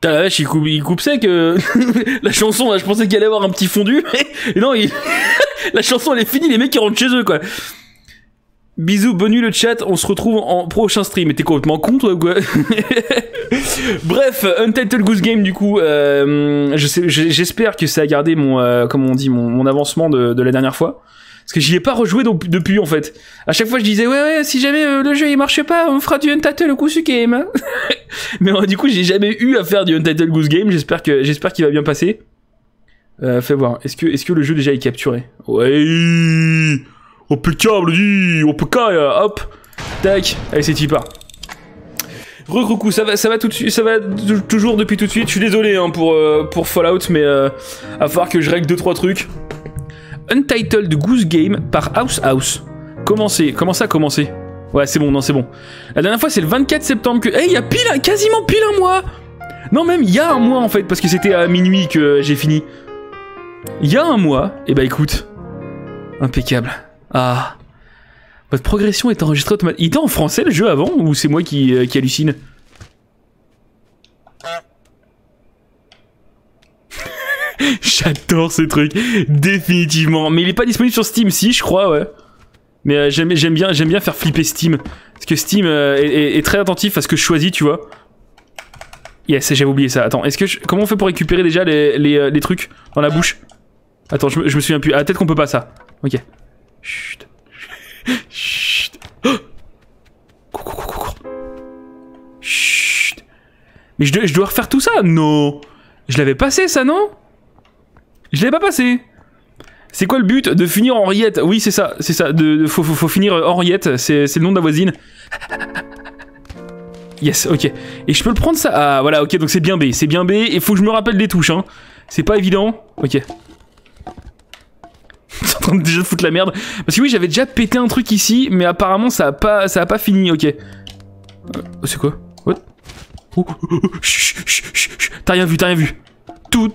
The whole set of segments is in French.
Putain, la vache, il coupe sec. La chanson, là, je pensais qu'il allait avoir un petit fondu. Et non, la chanson, elle est finie, les mecs, ils rentrent chez eux, quoi. Bisous, bonne nuit le chat, on se retrouve en prochain stream. Mais t'es complètement con, toi, ou quoi? Bref, Untitled Goose Game, du coup, j'espère que ça a gardé mon, comment on dit, mon avancement de la dernière fois. Parce que j'y ai pas rejoué depuis, en fait. À chaque fois, je disais, ouais, si jamais le jeu il marchait pas, on fera du Untitled Goose Game. Mais du coup, j'ai jamais eu à faire du Untitled Goose Game. J'espère qu'il va bien passer. Fais voir. Est-ce que le jeu déjà est capturé? Ouais. Impeccable, dis. Hop. Tac. Allez, c'est y part. Recoucou, ça va tout de suite, ça va toujours depuis tout de suite. Je suis désolé hein, pour Fallout, mais à falloir que je règle 2-3 trucs. Untitled Goose Game par House. Comment ça a commencé? Ouais, c'est bon, non, c'est bon. La dernière fois, c'est le 24 septembre que... il y a quasiment pile un mois. Non, même, il y a un mois, en fait, parce que c'était à minuit que j'ai fini. Il y a un mois. Et bah, écoute. Impeccable. Ah. Votre progression est enregistrée automatiquement. Il était en français, le jeu, avant? Ou c'est moi qui hallucine? J'adore ce truc, définitivement. Mais il est pas disponible sur Steam, si, je crois, ouais. Mais j'aime bien faire flipper Steam. Parce que Steam est très attentif à ce que je choisis, tu vois. Yes, j'avais oublié ça. Attends, comment on fait pour récupérer déjà les trucs dans la bouche? Attends, je me souviens plus. Ah, peut-être qu'on peut pas ça. Ok. Chut. Chut. Oh, cours. Chut. Mais je dois refaire tout ça? Non. Je l'avais passé, ça, non? Je l'avais pas passé. C'est quoi le but? De finir Henriette. Oui, c'est ça. Faut finir Henriette. C'est le nom de la voisine. Yes, ok. Et je peux le prendre ça? Ah, voilà, ok, donc c'est bien B. C'est bien B. Et faut que je me rappelle des touches, hein. C'est pas évident. Ok. Je suis en train de déjà foutre la merde. Parce que oui, j'avais déjà pété un truc ici. Mais apparemment, ça a pas fini. Ok. C'est quoi? What? T'as rien vu. Tout.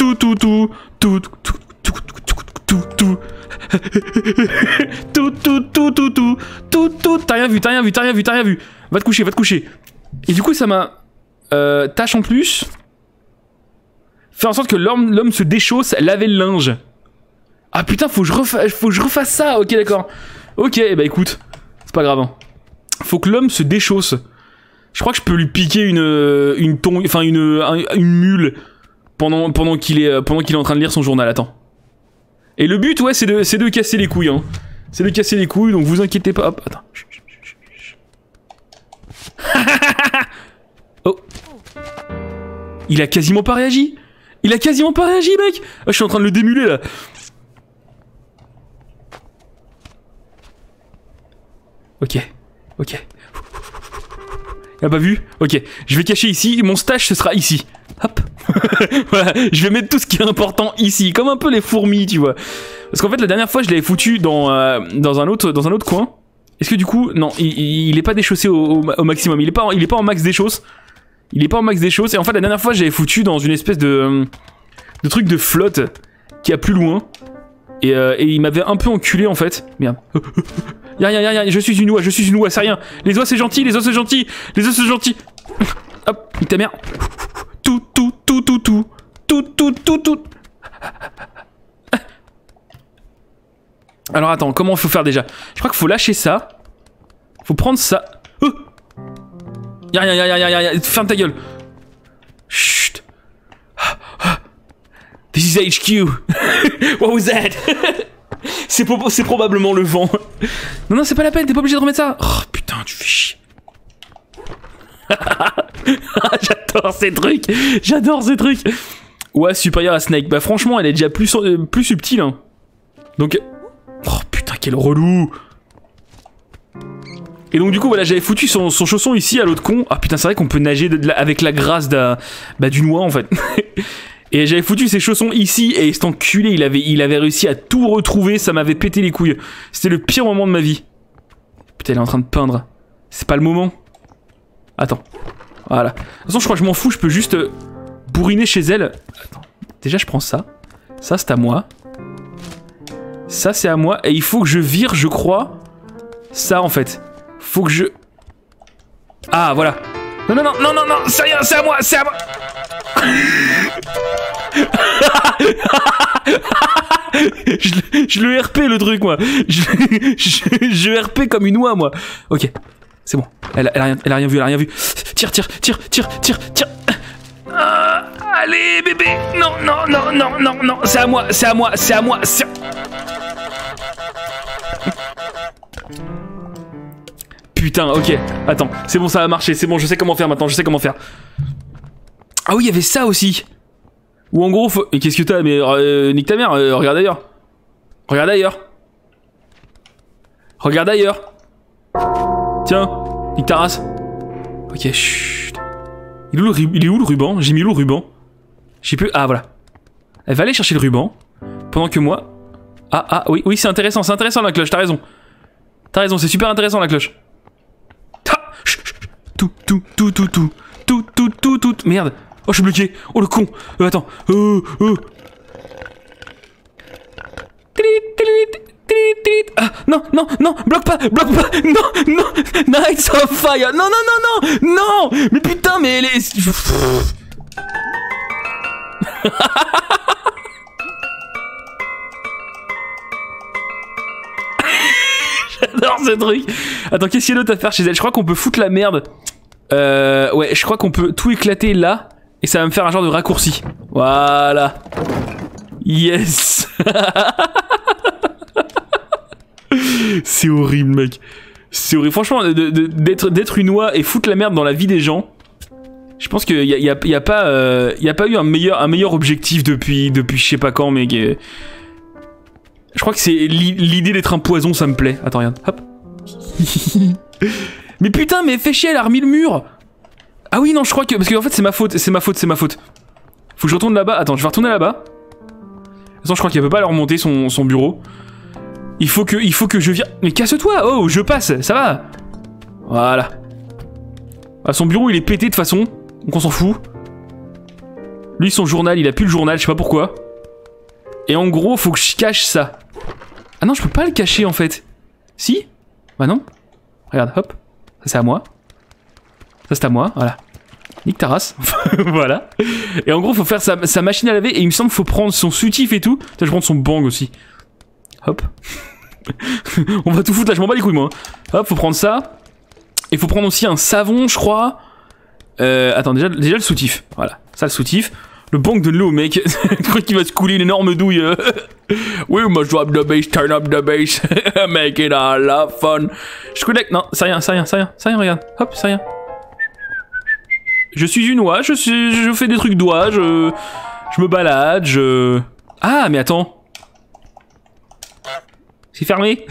T'as rien vu. Va te coucher. Et du coup, ça m'a... tâche en plus. Faire en sorte que l'homme se déchausse, laver le linge. Ah putain, faut que je refasse ça. Ok, d'accord. Ok, bah écoute. C'est pas grave. Hein. Faut que l'homme se déchausse. Je crois que je peux lui piquer une mule pendant qu'il est en train de lire son journal. Attends. Et le but, ouais, c'est de casser les couilles. Hein. C'est de casser les couilles, donc vous inquiétez pas. Hop, attends. Oh. Il a quasiment pas réagi. Mec. Ah, je suis en train de le démuler, là. Ok. Il a pas vu? Ok. Je vais cacher ici. Mon stash, ce sera ici. Hop. Voilà. Je vais mettre tout ce qui est important ici. Comme un peu les fourmis, tu vois. Parce qu'en fait, la dernière fois, je l'avais foutu dans un autre coin. Est-ce que du coup... Non, il est pas déchaussé au maximum. Il est pas en max déchausse. Et en fait, la dernière fois, je l'avais foutu dans une espèce de truc de flotte qui a plus loin. Et il m'avait un peu enculé, en fait. Merde. Y'a, je suis une oie, c'est rien. Les oies c'est gentil. Hop, ta mère. Tout. Alors attends, comment faut faire déjà? Je crois qu'il faut lâcher ça. Faut prendre ça. Y'a, ferme ta gueule. Chut. This is HQ. What was that? C'est probablement le vent. Non, c'est pas la peine, t'es pas obligé de remettre ça. Oh putain, tu fais chier. J'adore ces trucs. Ouais, supérieur à Snake. Bah franchement, elle est déjà plus subtile. Hein. Donc... Oh putain, quel relou. Et donc du coup, voilà, j'avais foutu son chausson ici à l'autre con. Ah putain, c'est vrai qu'on peut nager avec la grâce d'une oie en fait. Et j'avais foutu ses chaussons ici et cet enculé, il avait réussi à tout retrouver, ça m'avait pété les couilles. C'était le pire moment de ma vie. Putain, elle est en train de peindre. C'est pas le moment. Attends. Voilà. De toute façon, je crois que je m'en fous, je peux juste bourriner chez elle. Attends. Déjà, je prends ça. Ça, c'est à moi. Ça, c'est à moi. Et il faut que je vire, je crois, ça, en fait. Faut que je... Ah, voilà. Non, c'est rien, c'est à moi. je le RP le truc moi. Je RP comme une oie moi. Ok, c'est bon. Elle a rien vu, elle a rien vu. Tire. Allez bébé. Non. C'est à moi. Putain, ok. Attends, c'est bon, ça va marcher. C'est bon, je sais comment faire maintenant. Ah oui, il y avait ça aussi. Ou en gros, faut... Et qu'est-ce que t'as? Mais nique ta mère, regarde ailleurs. Tiens, nique ta race. Ok, chut. Il est où le ruban? J'ai mis où le ruban? J'ai plus... Ah, voilà. Elle va aller chercher le ruban. Pendant que moi... Ah, oui, c'est intéressant la cloche, t'as raison, c'est super intéressant la cloche. Tout. Merde. Oh, je suis bloqué. Oh, le con. Attends. Ah, non. Bloque pas. Non. Nights of Fire. Non. Mais putain, mais elle est... J'adore ce truc. Attends, qu'est-ce qu'il y a d'autre à faire chez elle? Je crois qu'on peut foutre la merde. Ouais, je crois qu'on peut tout éclater là. Et ça va me faire un genre de raccourci. Voilà. Yes. C'est horrible, mec. C'est horrible. Franchement, d'être une oie et foutre la merde dans la vie des gens. Je pense qu'il y a pas eu un meilleur objectif depuis je sais pas quand, mais... Je crois que c'est l'idée d'être un poison, ça me plaît. Attends, regarde. Hop. Mais putain, mais fais chier, elle a remis le mur. Ah oui, non, je crois que... Parce qu'en fait, c'est ma faute. Faut que je retourne là-bas. Attends, je vais retourner là-bas. Attends, je crois qu'elle peut pas leur remonter son bureau. Il faut que je vienne... Mais casse-toi. Oh, je passe, ça va. Voilà. Ah, son bureau, il est pété de toute façon. Donc on s'en fout. Lui, son journal, il a plus le journal, je sais pas pourquoi. Et en gros, faut que je cache ça. Ah non, je peux pas le cacher en fait. Si? Bah non. Regarde, hop. Ça c'est à moi. Ça c'est à moi, voilà. Nique ta race. Voilà. Et en gros, faut faire sa machine à laver. Et il me semble qu'il faut prendre son soutif et tout. Putain, je vais prendre son bang aussi. Hop. On va tout foutre là, je m'en bats les couilles moi. Hop, faut prendre ça. Et faut prendre aussi un savon, je crois. Attends, déjà le soutif. Voilà, ça le soutif. Le bang de l'eau, mec. Tu crois qu'il va se couler une énorme douille. We must drop the bass, turn up the bass. Make it all of fun. Je connecte. Non, c'est rien, regarde. Hop, c'est rien. Je suis une oie, je fais des trucs d'oie, je me balade, Ah, mais attends. C'est fermé.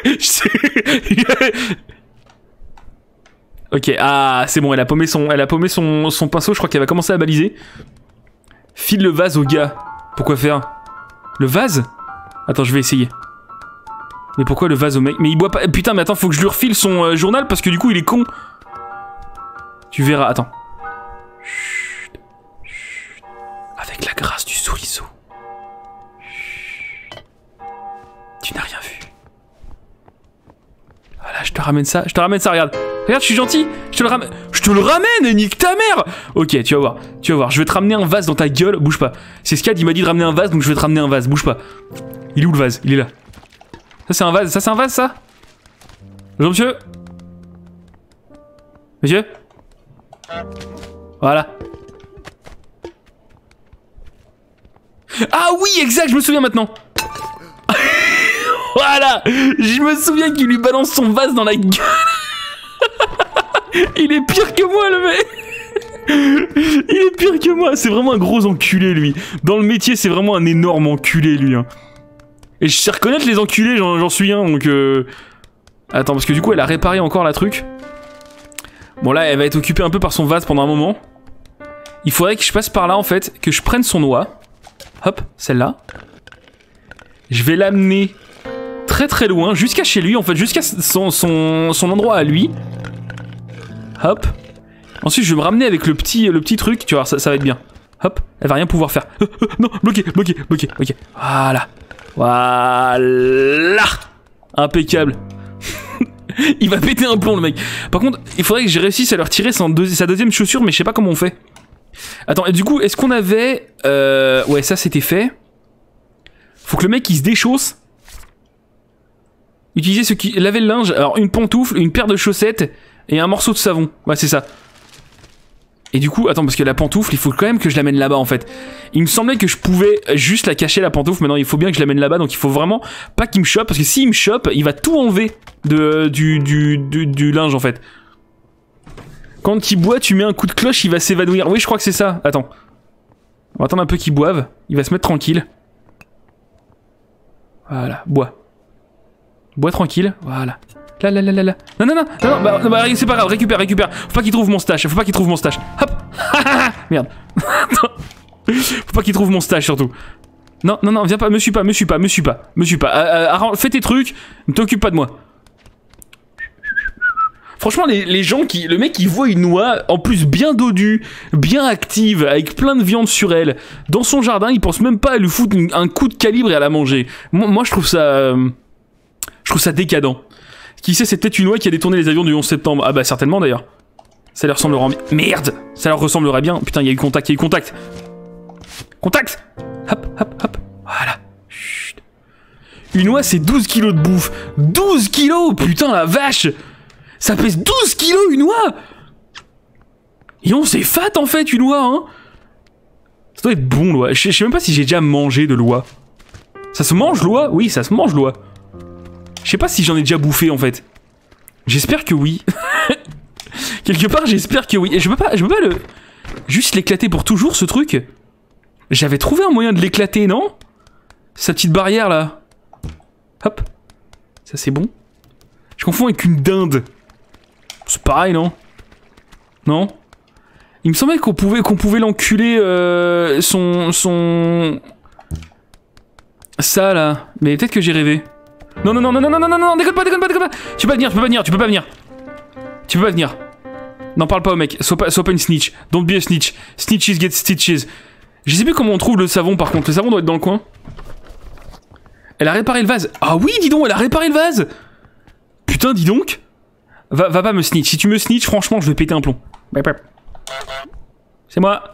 Ok, ah, c'est bon, elle a paumé son pinceau, je crois qu'elle va commencer à baliser. File le vase au gars. Pourquoi faire? Le vase? Attends, je vais essayer. Mais pourquoi le vase au mec? Mais il boit pas... Putain, mais attends, faut que je lui refile son journal parce que du coup, il est con. Tu verras, attends. Chut. Avec la grâce du souriceau. Chut. Tu n'as rien vu. Voilà, je te ramène ça, regarde. Regarde, je suis gentil, je te le ramène, nique ta mère. Ok, tu vas voir, je vais te ramener un vase dans ta gueule, bouge pas. C'est Scad, il m'a dit de ramener un vase, donc je vais te ramener un vase, bouge pas. Il est où le vase? Il est là. Ça c'est un vase, ça? Bonjour monsieur? Monsieur? Voilà. Ah oui, exact, je me souviens maintenant. Voilà, je me souviens qu'il lui balance son vase dans la gueule. Il est pire que moi, le mec. Il est pire que moi. C'est vraiment un gros enculé, lui. Dans le métier, c'est vraiment un énorme enculé, lui. Hein. Et je sais reconnaître les enculés, j'en suis un, donc... Attends, parce que du coup, elle a réparé encore la truc. Bon, là, elle va être occupée un peu par son vase pendant un moment. Il faudrait que je passe par là, en fait, que je prenne son oie. Hop, celle-là. Je vais l'amener très très loin, jusqu'à chez lui, en fait, jusqu'à son endroit à lui. Hop. Ensuite, je vais me ramener avec le petit truc, tu vois, ça va être bien. Hop, elle va rien pouvoir faire. Non, bloqué. Ok, voilà. Impeccable. Il va péter un plomb, le mec. Par contre, il faudrait que je réussisse à leur tirer sa deuxième chaussure, mais je sais pas comment on fait. Attends, et du coup, est-ce qu'on avait... Ouais, ça c'était fait. Faut que le mec il se déchausse. Utiliser ce qui... Laver le linge. Alors, une pantoufle, une paire de chaussettes et un morceau de savon. Ouais, c'est ça. Et du coup, attends, parce que la pantoufle, il faut quand même que je l'amène là-bas en fait. Il me semblait que je pouvais juste la cacher la pantoufle, maintenant il faut bien que je l'amène là-bas, donc il faut vraiment pas qu'il me chope, parce que s'il me chope, il va tout enlever du linge en fait. Quand il boit, tu mets un coup de cloche, il va s'évanouir. Oui, je crois que c'est ça. Attends. On va attendre un peu qu'il boive, il va se mettre tranquille. Voilà, bois. Bois tranquille, voilà. Là. Non, bah, c'est pas grave, récupère. Faut pas qu'il trouve mon stash, Hop. Merde. Faut pas qu'il trouve mon stash, surtout. Non, viens pas, me suis pas. Fais tes trucs, ne t'occupe pas de moi. Franchement, les gens qui... Le mec, il voit une noix, en plus bien dodue, bien active, avec plein de viande sur elle, dans son jardin, il pense même pas à lui foutre un coup de calibre et à la manger. Moi je trouve ça... Je trouve ça décadent. Qui sait, c'est peut-être une noix qui a détourné les avions du 11 septembre. Ah bah certainement d'ailleurs. Ça leur ressemblerait bien. Merde. Ça leur ressemblerait bien. Putain, il y a eu contact, Contact. Hop. Voilà. Chut. Une noix, c'est 12 kilos de bouffe. 12 kilos. Putain, la vache. Ça pèse 12 kilos une noix. Et on c'est fat en fait une noix, hein. Ça doit être bon, l'oie. Je sais même pas si j'ai déjà mangé de l'oie. Ça se mange l'oie? Oui, ça se mange l'oie. Je sais pas si j'en ai déjà bouffé en fait. J'espère que oui. Quelque part j'espère que oui. Et je peux pas le... Juste l'éclater pour toujours ce truc. J'avais trouvé un moyen de l'éclater, non? Sa petite barrière là. Hop. Ça c'est bon. Je confonds avec une dinde. C'est pareil, non? Non? Il me semblait qu'on pouvait l'enculer ça là. Mais peut-être que j'ai rêvé. Non, déconne pas. Tu peux pas venir. N'en parle pas au mec, sois pas une snitch. Don't be a snitch. Snitches get stitches. Je sais plus comment on trouve le savon par contre. Le savon doit être dans le coin. Elle a réparé le vase. Ah oui, dis donc, elle a réparé le vase. Putain, dis donc. Va pas me snitch. Si tu me snitch, franchement, je vais péter un plomb. C'est moi.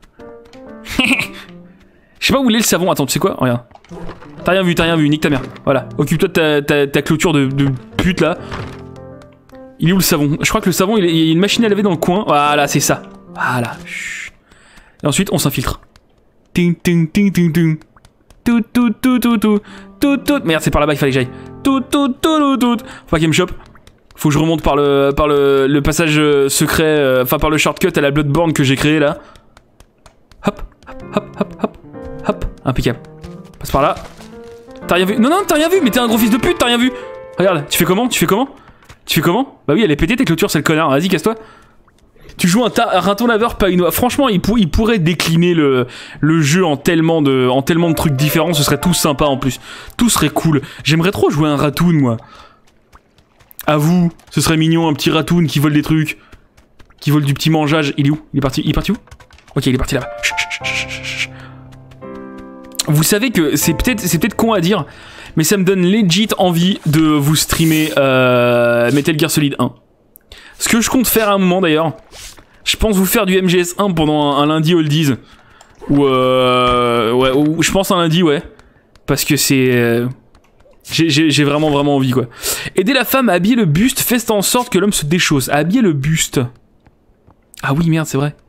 Je sais pas où il est le savon. Attends, tu sais quoi? Regarde. T'as rien vu, nique ta mère. Voilà, occupe-toi de ta clôture de pute là. Il est où le savon? Je crois que le savon, il y a une machine à laver dans le coin. Voilà, c'est ça. Voilà. Chut. Et ensuite, on s'infiltre. Ting. Tout. Merde, c'est par là-bas qu'il fallait que j'aille. Tout. Faut pas qu'il me chope. Faut que je remonte par le passage secret, enfin par le shortcut à la Bloodborne que j'ai créé là. Hop. Impeccable. Passe par là. T'as rien vu? Non, t'as rien vu, mais t'es un gros fils de pute, t'as rien vu. Regarde, tu fais comment? Bah oui, elle est pétée, tes clôtures, c'est le connard. Vas-y, casse-toi. Tu joues un raton laveur, pas une noix. Franchement, il pourrait décliner le jeu en tellement de trucs différents. Ce serait tout sympa en plus. Tout serait cool. J'aimerais trop jouer un ratoon, moi. À vous, ce serait mignon, un petit ratoon qui vole des trucs. Qui vole du petit mangeage. Il est où? Il est parti où? Ok, il est parti là-bas. Vous savez que c'est peut-être con à dire, mais ça me donne legit envie de vous streamer Metal Gear Solid 1. Ce que je compte faire à un moment d'ailleurs, je pense vous faire du MGS1 pendant un lundi oldies. Ou je pense un lundi, ouais. Parce que c'est... j'ai vraiment envie, quoi. Aider la femme à habiller le buste, fait en sorte que l'homme se déchausse. À habiller le buste. Ah oui, merde, c'est vrai.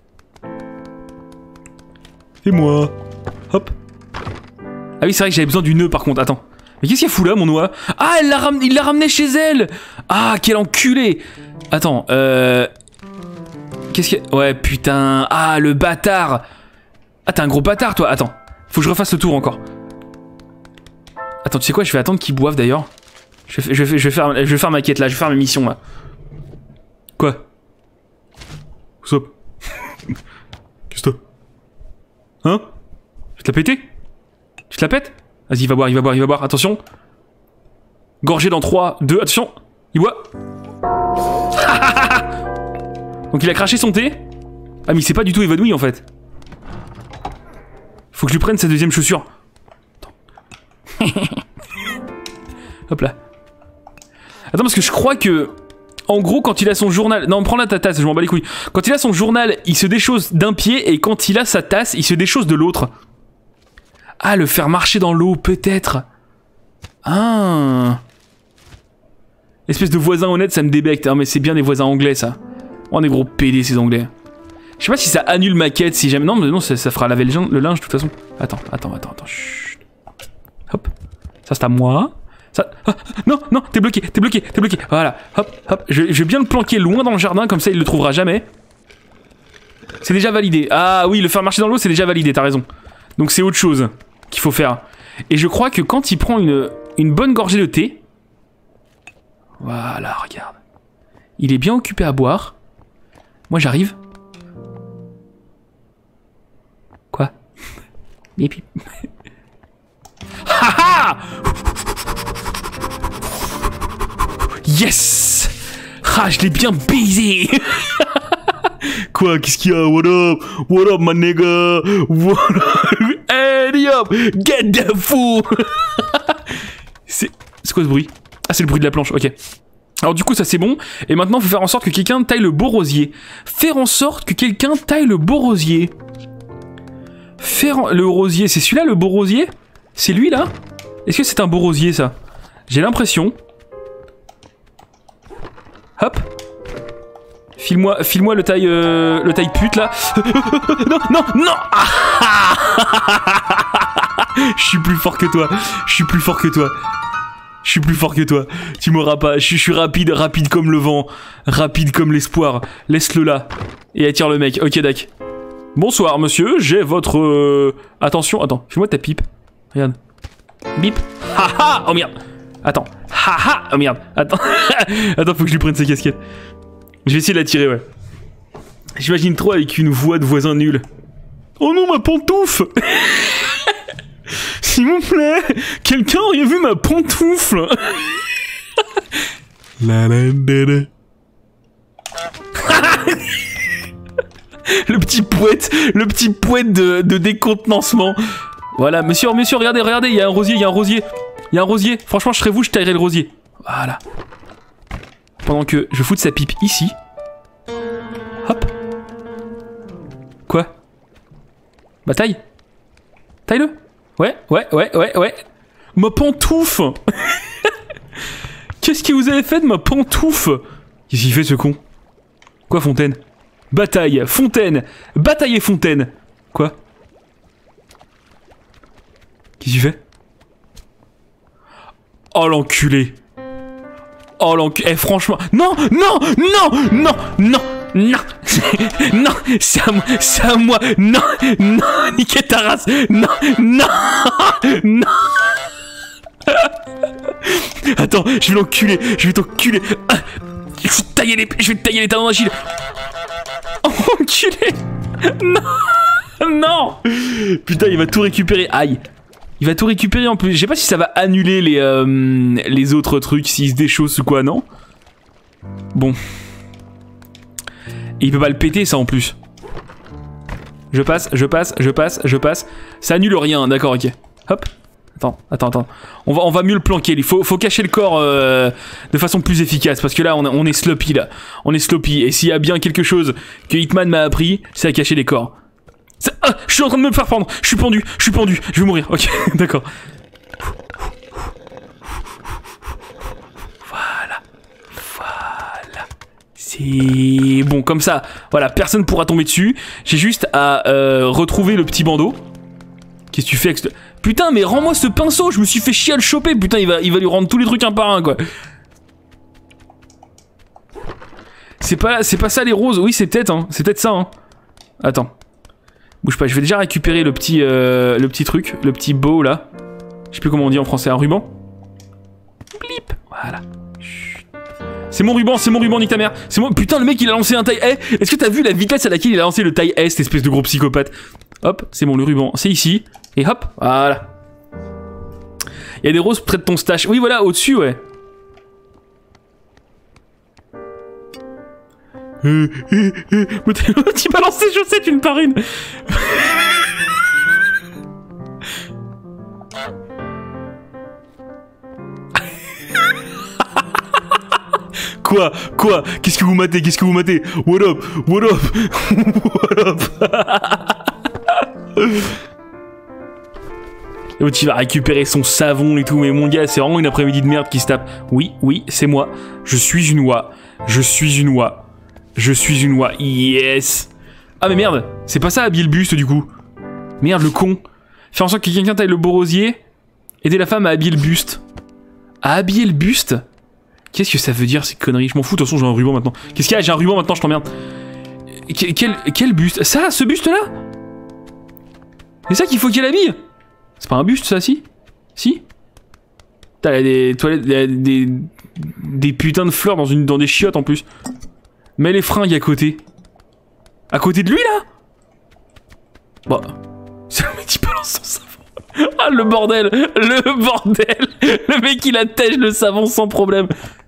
Et moi. Hop. Ah oui, c'est vrai que j'avais besoin du nœud par contre, attends. Mais qu'est-ce qu'il y a fou là, mon noix? Ah, il l'a ramené chez elle. Ah, quel enculé. Attends, qu'est-ce qu'il y a... Ouais, putain. Ah, le bâtard. Ah, t'es un gros bâtard, toi. Attends, faut que je refasse le tour encore. Attends, tu sais quoi? Je vais attendre qu'il boive d'ailleurs. Je vais faire ma quête là, je vais faire ma mission là. Quoi? What's up? Qu'est-ce que t'as? Hein? Je te la péter? Tu te la pètes? Vas-y, il va boire, attention. Gorgé dans 3, 2, attention. Il boit. Donc il a craché son thé. Ah mais il s'est pas du tout évanoui en fait. Faut que je lui prenne sa deuxième chaussure. Attends. Hop là. Attends, parce que je crois que... En gros, quand il a son journal... Non, prends là ta tasse, je m'en bats les couilles. Quand il a son journal, il se déchausse d'un pied, et quand il a sa tasse, il se déchausse de l'autre. Ah, le faire marcher dans l'eau, peut-être. Ah. Espèce de voisin honnête, ça me débecte. Ah, mais c'est bien des voisins anglais, ça. Oh, des gros PD, ces anglais. Je sais pas si ça annule ma quête, si jamais... Non, mais non, ça fera laver le linge, de toute façon. Attends. Chut. Hop. Ça, c'est à moi. Ça... Ah, non, t'es bloqué. Voilà, hop. Je vais bien le planquer loin dans le jardin, comme ça il le trouvera jamais. C'est déjà validé. Ah oui, le faire marcher dans l'eau, c'est déjà validé, t'as raison. Donc c'est autre chose qu'il faut faire. Et je crois que quand il prend une bonne gorgée de thé... Voilà, regarde. Il est bien occupé à boire. Moi j'arrive. Quoi? Bip. Haha. Yes! Ah, je l'ai bien baisé. Quoi? Qu'est-ce qu'il y a? What up, my nigga? What up? Hey, up! Get the fool! C'est quoi ce bruit? Ah, c'est le bruit de la planche, ok. Alors du coup, ça c'est bon. Et maintenant, il faut faire en sorte que quelqu'un taille le beau rosier. Faire en sorte que quelqu'un taille le beau rosier. Le rosier, c'est celui-là, le beau rosier? C'est lui, là? Est-ce que c'est un beau rosier, ça? J'ai l'impression... Hop. File-moi le taille pute là. Non. Je suis plus fort que toi. Tu m'auras pas. Je suis rapide comme le vent, rapide comme l'espoir. Laisse-le là et attire le mec. Ok, d'accord. Bonsoir monsieur, j'ai votre attention. Attends, fais-moi ta pipe. Regarde. Bip. Haha. Oh merde. Attends. Haha. Oh merde. Attends, faut que je lui prenne sa casquette. Je vais essayer de la tirer, ouais. J'imagine trop avec une voix de voisin nul. Oh non, ma pantoufle. S'il vous plaît, quelqu'un aurait vu ma pantoufle. Le petit poète de décontenancement. Voilà, monsieur, regardez, il y a un rosier. Franchement, je serais vous, je taillerais le rosier. Voilà. Pendant que je fous de sa pipe ici. Hop. Quoi? Bah taille-le. Ouais. Ma pantoufle. Qu'est-ce que vous avez fait de ma pantoufle? Qu'est-ce qu'il fait ce con? Quoi, Fontaine? Bataille et Fontaine. Quoi? Qu'est-ce qu'il fait? Oh l'enculé. Eh franchement, non, c'est à moi, non, niquez ta race, non. Attends, je vais t'enculer, je vais tailler les talons d'Achille. Enculé, non, putain, il va tout récupérer, aïe. Il va tout récupérer en plus. Je sais pas si ça va annuler les autres trucs, s'il se déchausse ou quoi, non? Bon. Et il peut pas le péter, ça, en plus. Je passe. Ça annule rien, d'accord, ok. Hop. Attends. On va mieux le planquer. Il faut cacher le corps de façon plus efficace. Parce que là, on est sloppy, là. Et s'il y a bien quelque chose que Hitman m'a appris, c'est à cacher les corps. Ah, je suis en train de me faire prendre. Je suis pendu. Je vais mourir. Ok, d'accord. Voilà. C'est bon, comme ça. Voilà, personne pourra tomber dessus. J'ai juste à retrouver le petit bandeau. Qu'est-ce que tu fais avec ce... Putain, mais rends-moi ce pinceau. Je me suis fait chier à le choper. Putain, il va lui rendre tous les trucs un par un, quoi. C'est pas ça les roses. Oui, c'est peut-être ça, hein. Attends. Bouge pas, je vais déjà récupérer le petit truc, le petit bow là. Je sais plus comment on dit en français, un ruban. Blip, voilà. Chut. C'est mon ruban, nique ta mère. C'est mon... Putain, le mec il a lancé un taille A. Est-ce que t'as vu la vitesse à laquelle il a lancé le taille A, cette espèce de gros psychopathe? Hop, c'est bon, le ruban, c'est ici. Et hop, voilà. Il y a des roses près de ton stash. Oui, voilà, au-dessus, ouais. Tu balances tes chaussettes une par une. Quoi? Qu'est-ce que vous matez? What up? What up? L'autre il va récupérer son savon et tout, mais mon gars, c'est vraiment une après-midi de merde qui se tape. Oui, c'est moi. Je suis une oie. Yes. Ah mais merde, c'est pas ça habiller le buste du coup. Merde, le con. Faire en sorte que quelqu'un taille le beau rosier. Aider la femme à habiller le buste. À habiller le buste? Qu'est-ce que ça veut dire ces conneries? Je m'en fous, de toute façon j'ai un ruban maintenant. Qu'est-ce qu'il y a? J'ai un ruban maintenant, je t'emmerde. Quel buste? Ça, ce buste là? C'est ça qu'il faut qu'elle habille? C'est pas un buste ça, si? Si? Putain, il y a des toilettes, des putains de fleurs dans des chiottes en plus. Mets les fringues à côté. À côté de lui là? Bah. C'est le mec qui balance son savon. Ah le bordel! Le mec il attèche le savon sans problème.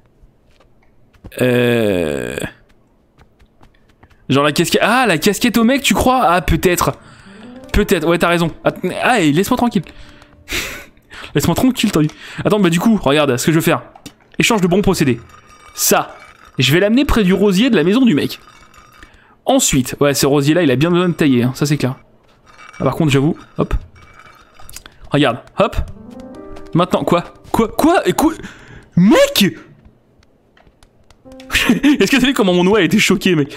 Genre la casquette. Ah la casquette au mec tu crois? Ah peut-être. Ouais t'as raison. Ah laisse-moi tranquille. Laisse-moi tranquille t'as dit. Attends bah du coup regarde ce que je vais faire. Échange de bons procédés. Ça. Je vais l'amener près du rosier de la maison du mec. Ensuite. Ouais ce rosier là il a bien besoin de tailler hein, ça c'est clair. Ah, par contre j'avoue. Hop. Regarde, hop. Maintenant, quoi? Mec! Est-ce que t'as vu comment mon oie a été choqué, mec?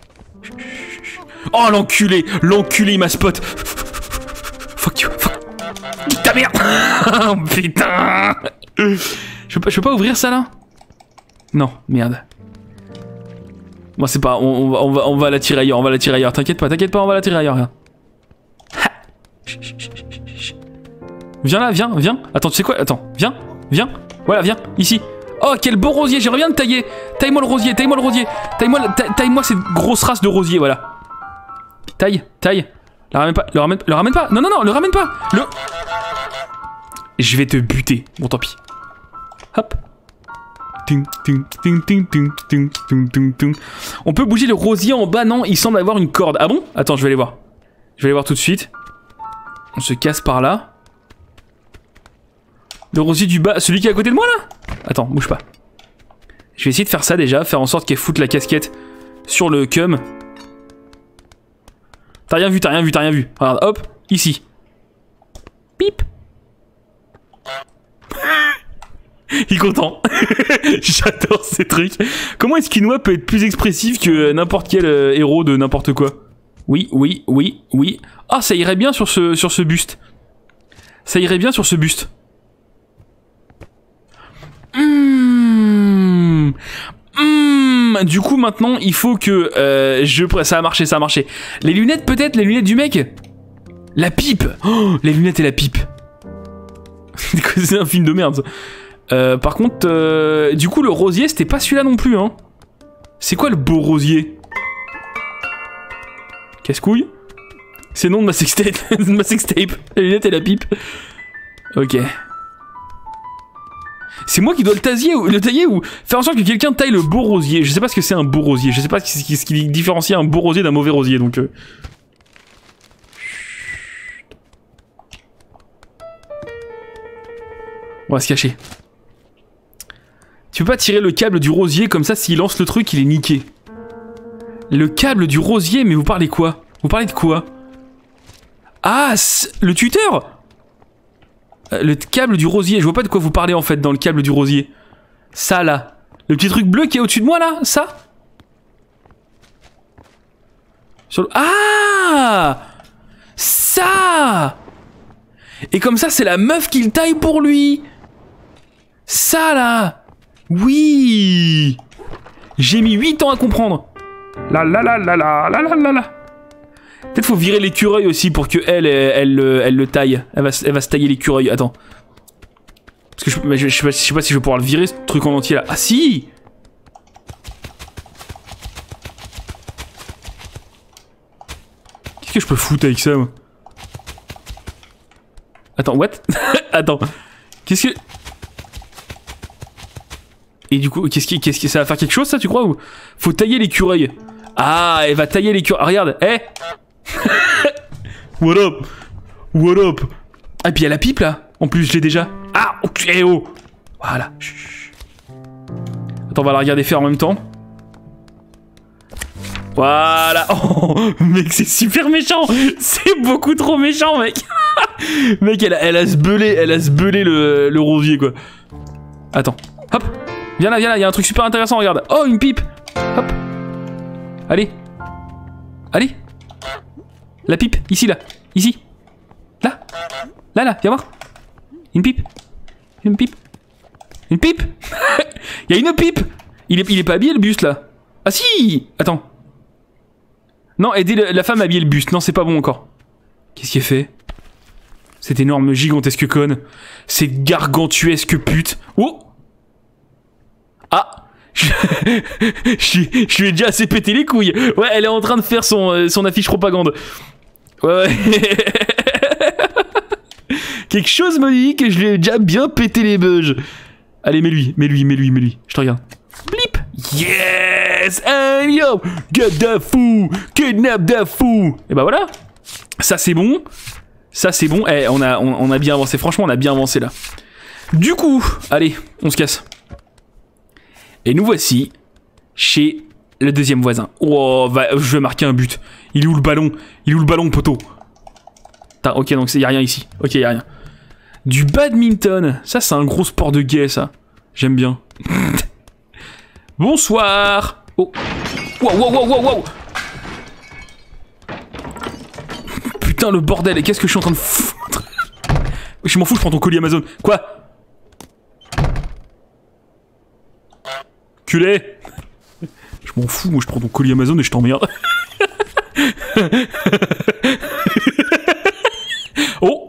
Oh, l'enculé, il m'a spot. Fuck you, fuck. Ta merde! Oh, putain! Je peux pas ouvrir ça, là? Non, merde. Moi, c'est pas... On va la tirer ailleurs, T'inquiète pas, on va la tirer ailleurs, regarde. Viens là, viens. Attends, tu sais quoi? Attends, viens. Voilà, viens, ici. Oh, quel beau rosier, j'aimerais bien le tailler. Taille-moi le rosier. Taille-moi cette grosse race de rosier, voilà. Taille. Le ramène pas. Non, le ramène pas. Je vais te buter. Bon, tant pis. Hop. On peut bouger le rosier en bas, non? Il semble avoir une corde. Ah bon? Attends, je vais aller voir. Tout de suite. On se casse par là. Le rosier du bas, celui qui est à côté de moi là? Attends, bouge pas. Je vais essayer de faire ça déjà, faire en sorte qu'elle foute la casquette sur le cum. T'as rien vu. Regarde, hop, ici. Pip. Il est content. J'adore ces trucs. Comment est-ce qu'Inoa peut être plus expressif que n'importe quel héros de n'importe quoi? Oui. Ah, ça irait bien sur ce buste. Du coup maintenant il faut que ça a marché. Les lunettes peut-être, les lunettes du mec. La pipe. Oh, les lunettes et la pipe. C'est un film de merde ça. Par contre du coup le rosier c'était pas celui-là non plus hein. C'est quoi le beau rosier? Casse-couille. C'est le nom de ma sextape. La lunette et la pipe. Ok. C'est moi qui dois le tailler ou faire en sorte que quelqu'un taille le beau rosier. Je sais pas ce que c'est un beau rosier. Je sais pas ce qui différencie un beau rosier d'un mauvais rosier donc. On va se cacher. Tu peux pas tirer le câble du rosier comme ça s'il lance le truc il est niqué. Le câble du rosier mais vous parlez quoi? Vous parlez de quoi? Ah le tuteur. Le câble du rosier, je vois pas de quoi vous parlez en fait dans le câble du rosier. Ça là. Le petit truc bleu qui est au-dessus de moi là, ça. Ah ça. Et comme ça c'est la meuf qu'il taille pour lui. Ça là. Oui. J'ai mis 8 ans à comprendre. La. Peut-être faut virer l'écureuil aussi pour que elle le taille. Elle va se tailler l'écureuil. Attends. Parce que je sais pas si je vais pouvoir le virer ce truc en entier là. Ah si. Qu'est-ce que je peux foutre avec ça moi? Attends, what? Attends. Qu'est-ce que... Et du coup, qu'est-ce que ça va faire quelque chose ça tu crois ou... Faut tailler l'écureuil. Ah, elle va tailler l'écureuil. Ah, regarde, What up? Ah, et puis il y a la pipe là. En plus, je l'ai déjà. Ah, ok, oh. Voilà. Chut. Attends, on va la regarder faire en même temps. Voilà. Oh, mec, c'est super méchant. C'est beaucoup trop méchant, mec. Mec, elle a se belé le rosier, quoi. Attends. Hop. Viens là, il y a un truc super intéressant, regarde. Oh, une pipe. Hop. Allez. Allez. La pipe, ici, là. Ici. Là. Là, viens voir. Une pipe. Une pipe. Une pipe. Il y a une pipe. Il est pas habillé, le buste, là. Ah si. Attends. Non, aidez la femme à habiller le buste. Non, c'est pas bon encore. Qu'est-ce qu'il fait? Cette énorme gigantesque conne. Cette gargantuesque pute. Oh. Ah. Je lui ai déjà assez pété les couilles. Ouais, elle est en train de faire son affiche propagande. Ouais. Quelque chose me dit que je lui ai déjà bien pété les bugs. Allez, mets-lui. Je te regarde. Blip. Yes. Hey yo. Get the fou. Kidnap the fou. Et bah voilà. Ça c'est bon. Eh, on a bien avancé. Franchement, on a bien avancé là. Du coup, allez, on se casse. Et nous voici chez le deuxième voisin. Oh, je vais marquer un but. Il est où le ballon? Poteau? Ok, donc il y a rien ici. Ok, il y a rien. Du badminton. Ça, c'est un gros sport de gay, ça. J'aime bien. Bonsoir. Oh. Wow. Putain, le bordel. Qu'est-ce que je suis en train de foutre? Je m'en fous, je prends ton colis Amazon. Quoi? Culé. Je m'en fous, moi je prends ton colis Amazon et je t'emmerde. Oh.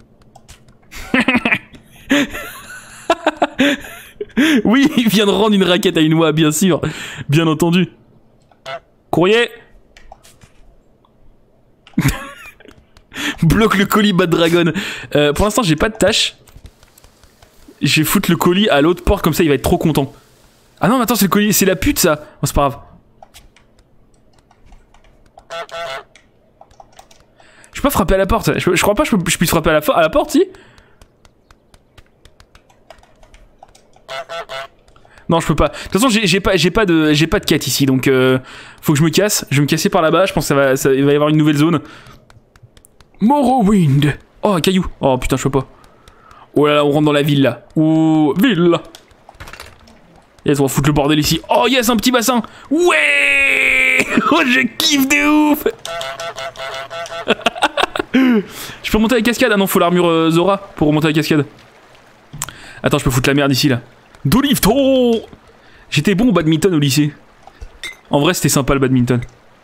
Oui, il vient de rendre une raquette à une oie, bien sûr. Bien entendu. Courrier. Bloque le colis Bad Dragon. Pour l'instant, j'ai pas de tâche. Je vais foutre le colis à l'autre porte, comme ça il va être trop content. Ah non, mais attends, c'est le colis, c'est la pute ça. Oh, c'est pas grave. Je peux pas frapper à la porte. Je crois pas que je puisse frapper à la porte, si. Non, je peux pas. De toute façon, j'ai pas de quête ici, donc faut que je me casse. Je vais me casser par là-bas. Je pense que il va y avoir une nouvelle zone. Morrowind. Oh, un caillou. Oh putain, je peux pas. Oh là là, on rentre dans la ville là. Oh, ville. Yes, on va foutre le bordel ici. Oh yes, un petit bassin. Ouais. Oh, je kiffe de ouf. Je peux remonter la cascade. Ah non, faut l'armure Zora pour remonter la cascade. Attends, je peux foutre la merde ici là. Dolifto. J'étais bon au badminton au lycée. En vrai, c'était sympa le badminton.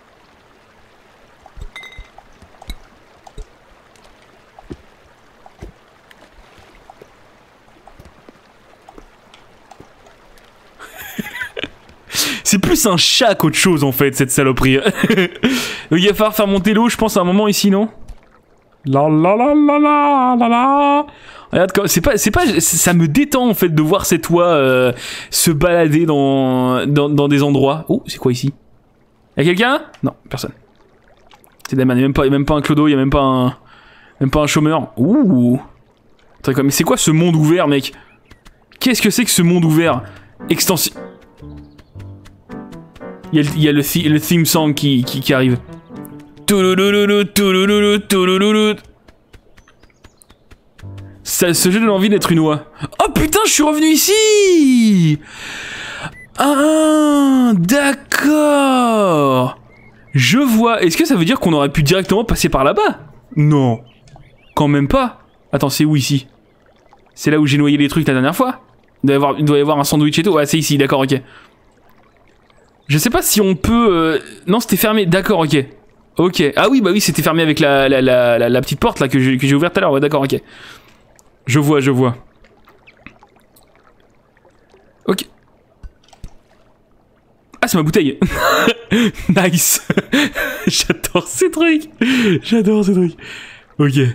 C'est plus un chat qu'autre chose en fait, cette saloperie. Il va falloir faire monter l'eau, je pense, à un moment ici, non? La la la la la la la. Regarde, c'est pas, ça me détend en fait de voir cette oie se balader dans des endroits. Oh, c'est quoi ici? Y'a quelqu'un? Non, personne. C'est Daman, y'a même pas un clodo, y'a même pas un chômeur. Ouh. Attends, mais c'est quoi ce monde ouvert, mec? Qu'est-ce que c'est que ce monde ouvert? Extension. Il y a le theme song qui arrive. Ça, ce jeu donne envie d'être une oie. Oh putain, je suis revenu ici. Ah, d'accord. Je vois. Est-ce que ça veut dire qu'on aurait pu directement passer par là-bas? Non. Quand même pas. Attends, c'est où ici? C'est là où j'ai noyé les trucs la dernière fois? Il doit y avoir un sandwich et tout. Ouais, c'est ici, d'accord, ok. Je sais pas si on peut... Non, c'était fermé. D'accord, ok. Ok. Ah oui, bah oui, c'était fermé avec la petite porte là que j'ai ouverte tout à l'heure. Ouais, d'accord, ok. Je vois. Ok. Ah, c'est ma bouteille. Nice. J'adore ces trucs. Ok.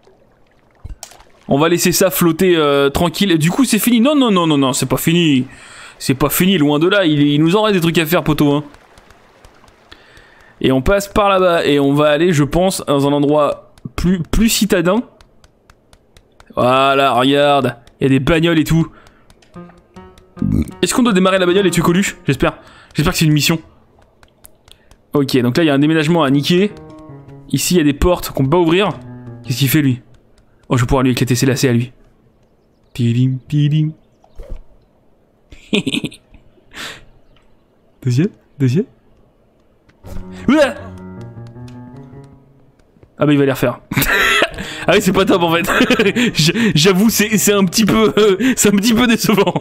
On va laisser ça flotter tranquille. Du coup, c'est fini. Non, c'est pas fini. C'est pas fini, loin de là. Il nous en reste des trucs à faire, poteau. Hein. Et on passe par là-bas. Et on va aller, je pense, dans un endroit plus citadin. Voilà, regarde. Il y a des bagnoles et tout. Est-ce qu'on doit démarrer la bagnole et tuer Coluche? J'espère. J'espère que c'est une mission. Ok, donc là, il y a un déménagement à niquer. Ici, il y a des portes qu'on peut pas ouvrir. Qu'est-ce qu'il fait, lui? Oh, je vais pouvoir lui éclater ses lacets à lui. Tidim, tidim. Deuxième? Deuxième? Ouah! Ah bah il va les refaire. Ah oui, c'est pas top en fait. J'avoue, c'est un petit peu décevant.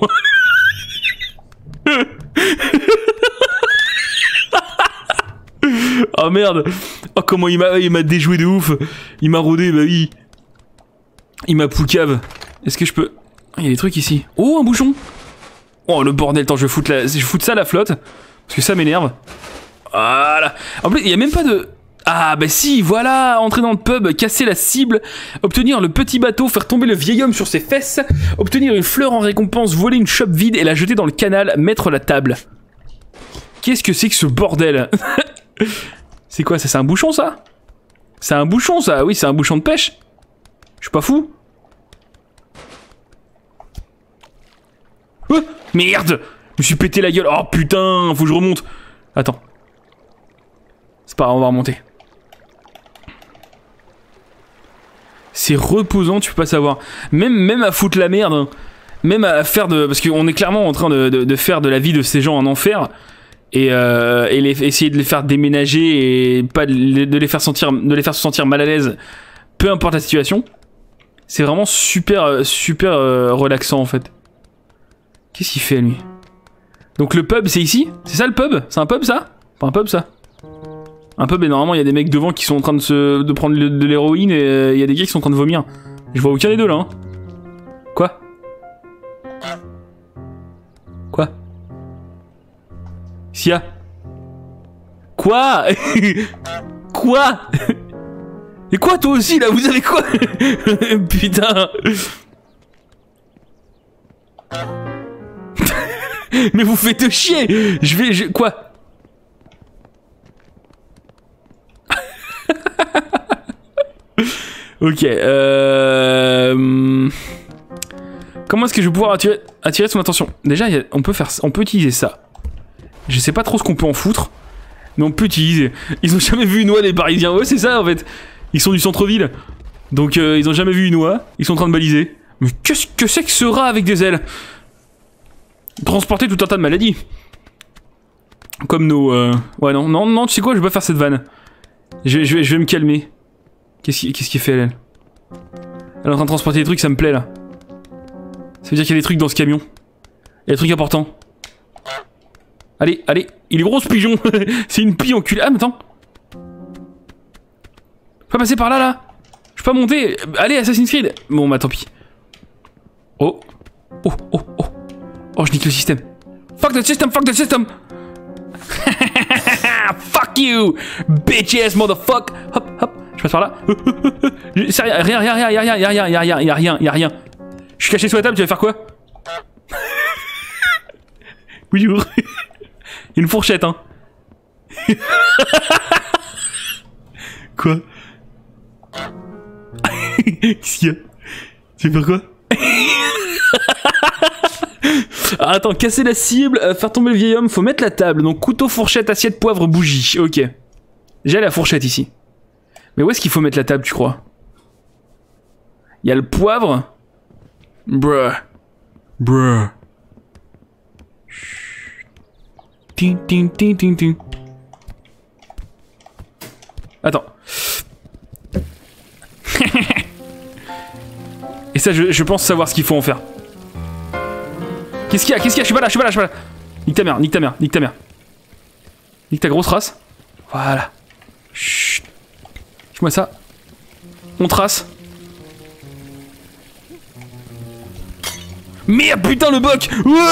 Oh merde. Oh comment il m'a déjoué de ouf. Il m'a rodé, bah oui. Il m'a poucave. Est-ce que je peux... Il y a des trucs ici. Oh, un bouchon. Oh le bordel, attends, je vais foutre ça à la flotte. Parce que ça m'énerve. Voilà. En plus, il y a même pas de... Ah bah si, voilà, entrer dans le pub, casser la cible, obtenir le petit bateau, faire tomber le vieil homme sur ses fesses, obtenir une fleur en récompense, voler une chope vide et la jeter dans le canal, mettre la table. Qu'est-ce que c'est que ce bordel? C'est quoi ça? C'est un bouchon ça? C'est un bouchon ça? Oui, c'est un bouchon de pêche. Je suis pas fou. Oh, merde! Je me suis pété la gueule. Oh putain, faut que je remonte. Attends. C'est pas grave, on va remonter. C'est reposant, tu peux pas savoir. Même à foutre la merde, hein. Même à faire de... Parce qu'on est clairement en train de faire de la vie de ces gens un enfer. Et essayer de les faire déménager et pas de les faire se sentir mal à l'aise. Peu importe la situation. C'est vraiment super relaxant en fait. Qu'est-ce qu'il fait lui? Donc le pub c'est ici? C'est ça le pub? C'est un pub ça? Pas un pub ça? Un pub et normalement il y a des mecs devant qui sont en train de prendre de l'héroïne et il y a des gars qui sont en train de vomir. Je vois aucun des deux là hein. Quoi? Quoi? Sia? Quoi? Quoi? Et quoi toi aussi là? Vous avez quoi? Putain. Mais vous faites chier. Quoi? Ok. Comment est-ce que je vais pouvoir attirer son attention? Déjà, on peut utiliser ça. Je sais pas trop ce qu'on peut en foutre, mais on peut utiliser. Ils ont jamais vu une oie les Parisiens. Ouais, c'est ça en fait. Ils sont du centre-ville, donc ils ont jamais vu une oie. Ils sont en train de baliser. Mais qu'est-ce que c'est que ce rat avec des ailes? Transporter tout un tas de maladies. Comme nos... Ouais, non, tu sais quoi, je vais pas faire cette vanne. Je vais me calmer. Qu'est-ce qu'il fait, elle? Elle est en train de transporter des trucs, ça me plaît, là. Ça veut dire qu'il y a des trucs dans ce camion. Il y a des trucs importants. Allez, il est gros, ce pigeon. C'est une pie enculée. Ah, mais attends. Je peux pas passer par là, là. Je peux pas monter. Allez, Assassin's Creed. Bon, bah, tant pis. Oh, je nique le système. Fuck the system, fuck the system. Fuck you, bitch ass motherfucker. Hop, je passe par là. C'est rien, y'a rien. Je suis caché sous la table, tu vas faire quoi? Bonjour. Il y a une fourchette, hein. Quoi? Qu'est-ce qu'il y a? Tu veux faire quoi? Ah, attends, casser la cible, faire tomber le vieil homme, faut mettre la table. Donc couteau, fourchette, assiette, poivre, bougie. Ok. J'ai la fourchette ici. Mais où est-ce qu'il faut mettre la table, tu crois? Il y a le poivre. Bruh. Ting. Attends. Et ça, je pense savoir ce qu'il faut en faire. Qu'est-ce qu'il y a? Je suis pas là. Nique ta mère. Nique ta grosse race. Voilà. Chut. Dis-moi ça. On trace. Merde, putain, le boc.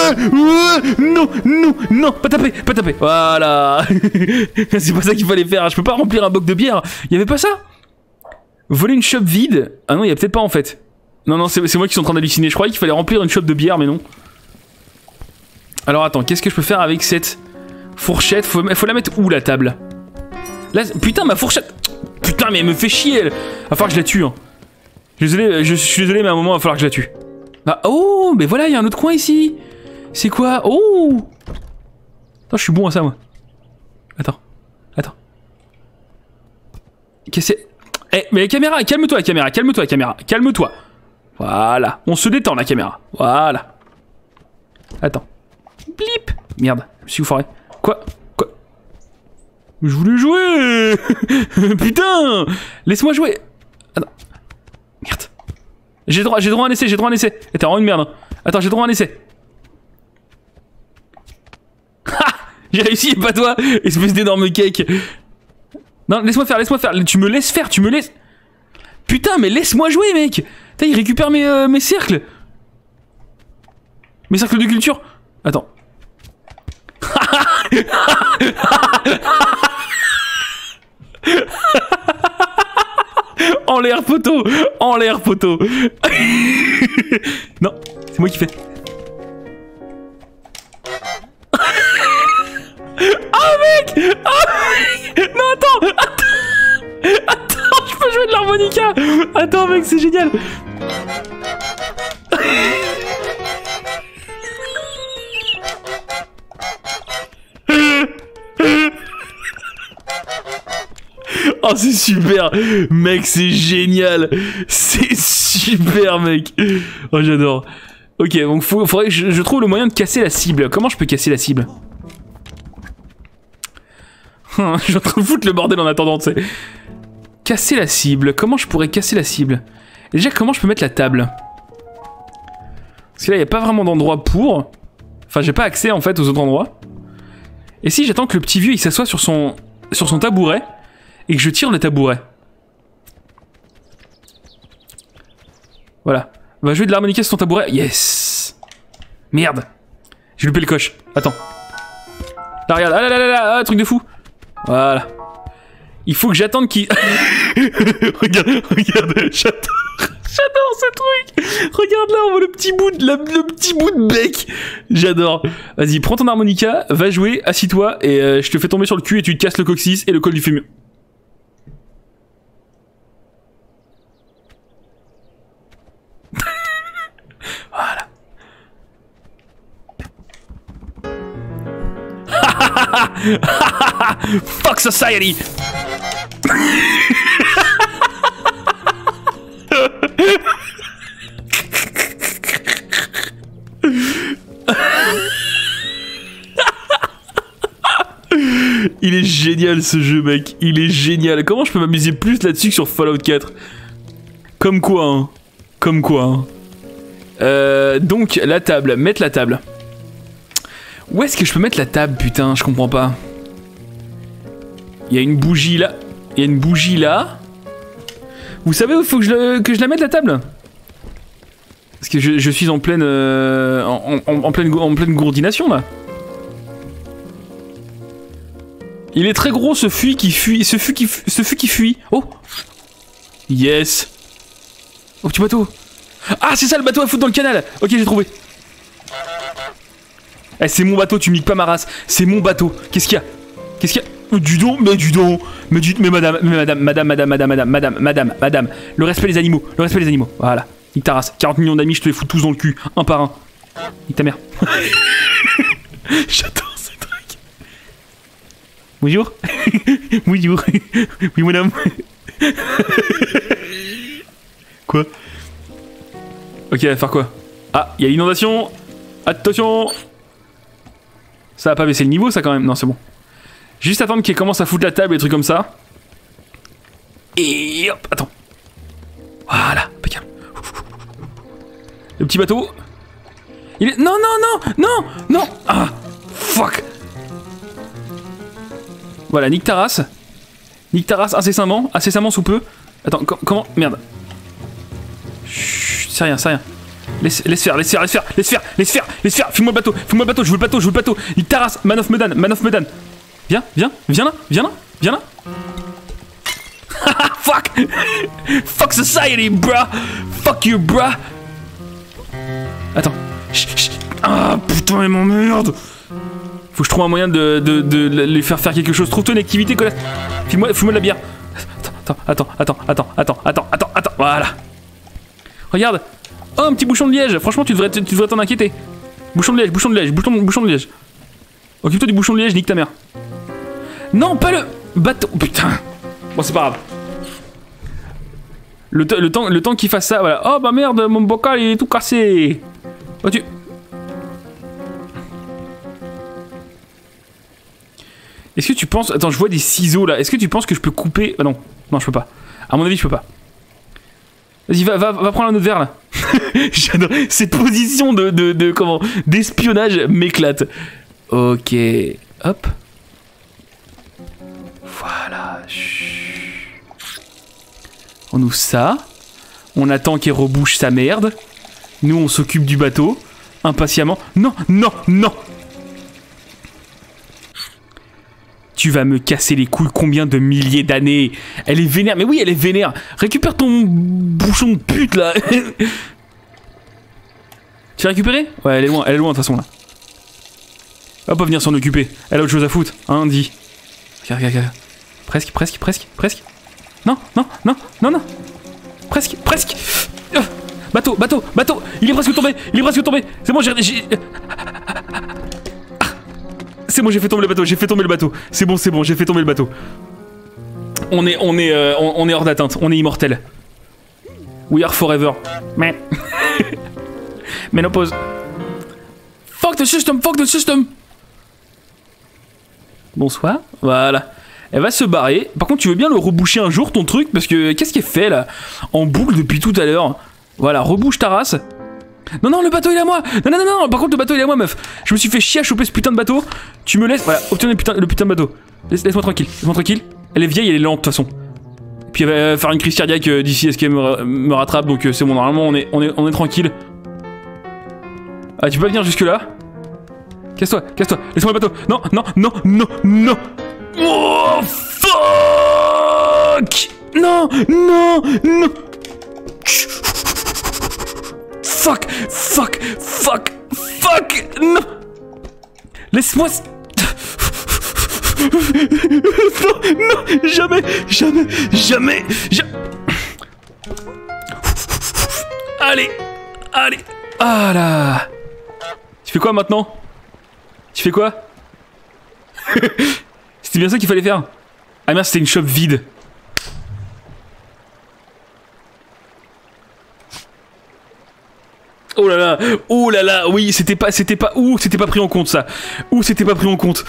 Non, pas taper. Voilà. C'est pas ça qu'il fallait faire. Je peux pas remplir un boc de bière. Il y avait pas ça? Voler une chope vide? Ah non, il y a peut-être pas en fait. Non, c'est moi qui suis en train d'halluciner. Je croyais qu'il fallait remplir une chope de bière, mais non. Alors attends, qu'est-ce que je peux faire avec cette fourchette? Faut la mettre où, la table? Là, putain, ma fourchette. Putain, mais elle me fait chier, elle. Va falloir que je la tue, hein. Je suis désolé, mais à un moment, il va falloir que je la tue. Bah, oh, mais voilà, il y a un autre coin ici. C'est quoi? Oh! Attends, je suis bon à ça, moi. Attends. Qu'est-ce que c'est? Eh, mais la caméra, calme-toi la caméra, calme-toi. Voilà. On se détend la caméra. Voilà. Attends. Blip! Merde, je me suis foiré. Quoi? Je voulais jouer. Putain. Laisse-moi jouer. Attends. Merde. J'ai droit à un essai, Eh, t'es vraiment une merde. Attends, j'ai droit à un essai. Ha! J'ai réussi, et pas toi. Espèce d'énorme cake. Non, laisse-moi faire. Tu me laisses faire. Putain, mais laisse-moi jouer, mec. Putain, il récupère mes cercles. Mes cercles de culture. Attends. En l'air, poteau. Non, c'est moi qui fais. Ah mec. Non, attends, je peux jouer de l'harmonica. Attends mec, c'est génial. Oh c'est super. Mec, c'est génial. C'est super mec. Oh j'adore. Ok, donc faudrait que je trouve le moyen de casser la cible. Comment je peux casser la cible? Je suis en train de foutre le bordel en attendant, tu sais. Casser la cible. Comment je pourrais casser la cible? Et déjà, comment je peux mettre la table? Parce que là, il n'y a pas vraiment d'endroit pour. Enfin, j'ai pas accès, en fait, aux autres endroits. Et si j'attends que le petit vieux, il s'assoie sur son tabouret, et que je tire le tabouret? Voilà. Va jouer de l'harmonica sur ton tabouret. Yes. Merde. J'ai loupé le coche. Attends. Là, regarde. Ah là là là là, truc de fou. Voilà. Il faut que j'attende qu'il... regarde, j'adore ce truc. Regarde là, on voit le petit bout de bec. J'adore. Vas-y, prends ton harmonica, va jouer, assis-toi, et je te fais tomber sur le cul et tu te casses le coccyx et le col du fémur. Voilà. Fuck society. Il est génial ce jeu mec, il est génial. Comment je peux m'amuser plus là-dessus que sur Fallout 4? Comme quoi hein. Donc la table, mettre la table. Où est-ce que je peux mettre la table, putain, je comprends pas. Il y a une bougie là. Vous savez où il faut que je la mette la table? Parce que je suis en pleine en pleine gourdination là. Il est très gros ce fût qui fuit, ce fût qui fuit. Oh. Yes. Oh petit bateau. Ah c'est ça le bateau à foutre dans le canal. Ok j'ai trouvé. Eh c'est mon bateau, tu me niques pas ma race. C'est mon bateau. Qu'est-ce qu'il y a? Du don. Mais madame. Le respect des animaux. Voilà. Nique ta race. 40 millions d'amis, je te les fous tous dans le cul. Un par un. Nique ta mère. J'adore ce truc. Bonjour. Bonjour. Oui madame. Quoi? Ok, elle va faire quoi? Ah, il y a l'inondation. Attention. Ça va pas baisser le niveau ça quand même. Non c'est bon. Juste attendre qu'il commence à foutre la table et des trucs comme ça. Et hop, attends. Voilà, impeccable. Le petit bateau. Il est... Non. Ah, fuck. Voilà, nique ta race incessamment sous peu. Attends, comment... Merde. Chut, c'est rien. Laisse faire. Fume-moi le bateau, je veux le bateau. Nique ta race, Man of Medan. Viens là. Fuck. Fuck society, bruh. Fuck you, bruh. Attends. Chut. Ah, putain, mais mon merde. Faut que je trouve un moyen de les faire quelque chose. Trouve-toi une activité, connasse. File-moi de la bière. Attends. Voilà. Regarde. Oh, un petit bouchon de liège. Franchement, tu devrais t'en inquiéter. Bouchon de liège, bouchon de liège, bouchon de liège. Occupe-toi du bouchon de liège, nique ta mère. Non, pas le bateau. Putain. Bon, c'est pas grave. Le temps qu'il fasse ça, voilà. Oh bah merde, mon bocal il est tout cassé. Oh tu... Est-ce que tu penses... Attends, je vois des ciseaux là. Est-ce que tu penses que je peux couper... Ah non, non je peux pas. À mon avis je peux pas. Vas-y, va prendre un autre verre là. J'adore. Ces positions comment... d'espionnage m'éclatent. Ok. Hop. Voilà. On ouvre ça. On attend qu'il rebouche sa merde. Nous, on s'occupe du bateau. Impatiemment. Non, non, non. Tu vas me casser les couilles combien de milliers d'années? Elle est vénère. Mais oui, elle est vénère. Récupère ton bouchon de pute, là. Tu l'as récupéré? Ouais, elle est loin de toute façon, là. Elle va pas venir s'en occuper. Elle a autre chose à foutre. Hein, dis. Regarde. Presque. Non. Presque. Bateau. Il est presque tombé. C'est bon, c'est bon, j'ai fait tomber le bateau. C'est bon, j'ai fait tomber le bateau. On est hors d'atteinte. On est immortel. We are forever. Mais. Ménopause. Fuck the system. Bonsoir. Voilà. Elle va se barrer. Par contre, tu veux bien le reboucher un jour ton truc? Parce que qu'est-ce qu'elle fait là? En boucle depuis tout à l'heure. Voilà, rebouche ta race. Non, le bateau il est à moi. Non. Par contre, le bateau il est à moi, meuf. Je me suis fait chier à choper ce putain de bateau. Tu me laisses. Voilà, obtenez le putain de bateau. Laisse-moi tranquille. Elle est vieille, elle est lente de toute façon. Et puis elle va faire une crise cardiaque d'ici à ce qu'elle me rattrape. Donc c'est bon, normalement on est tranquille. Ah, tu peux pas venir jusque là? Casse-toi. Laisse-moi le bateau. Non. Oh, fuck! Non! Fuck! Non! Laisse-moi... Non! Jamais! Allez! Ah là! Tu fais quoi maintenant? C'était bien ça qu'il fallait faire. Ah merde, c'était une chope vide. Oh là là, oui, c'était pas pris en compte ça. C'était pas pris en compte.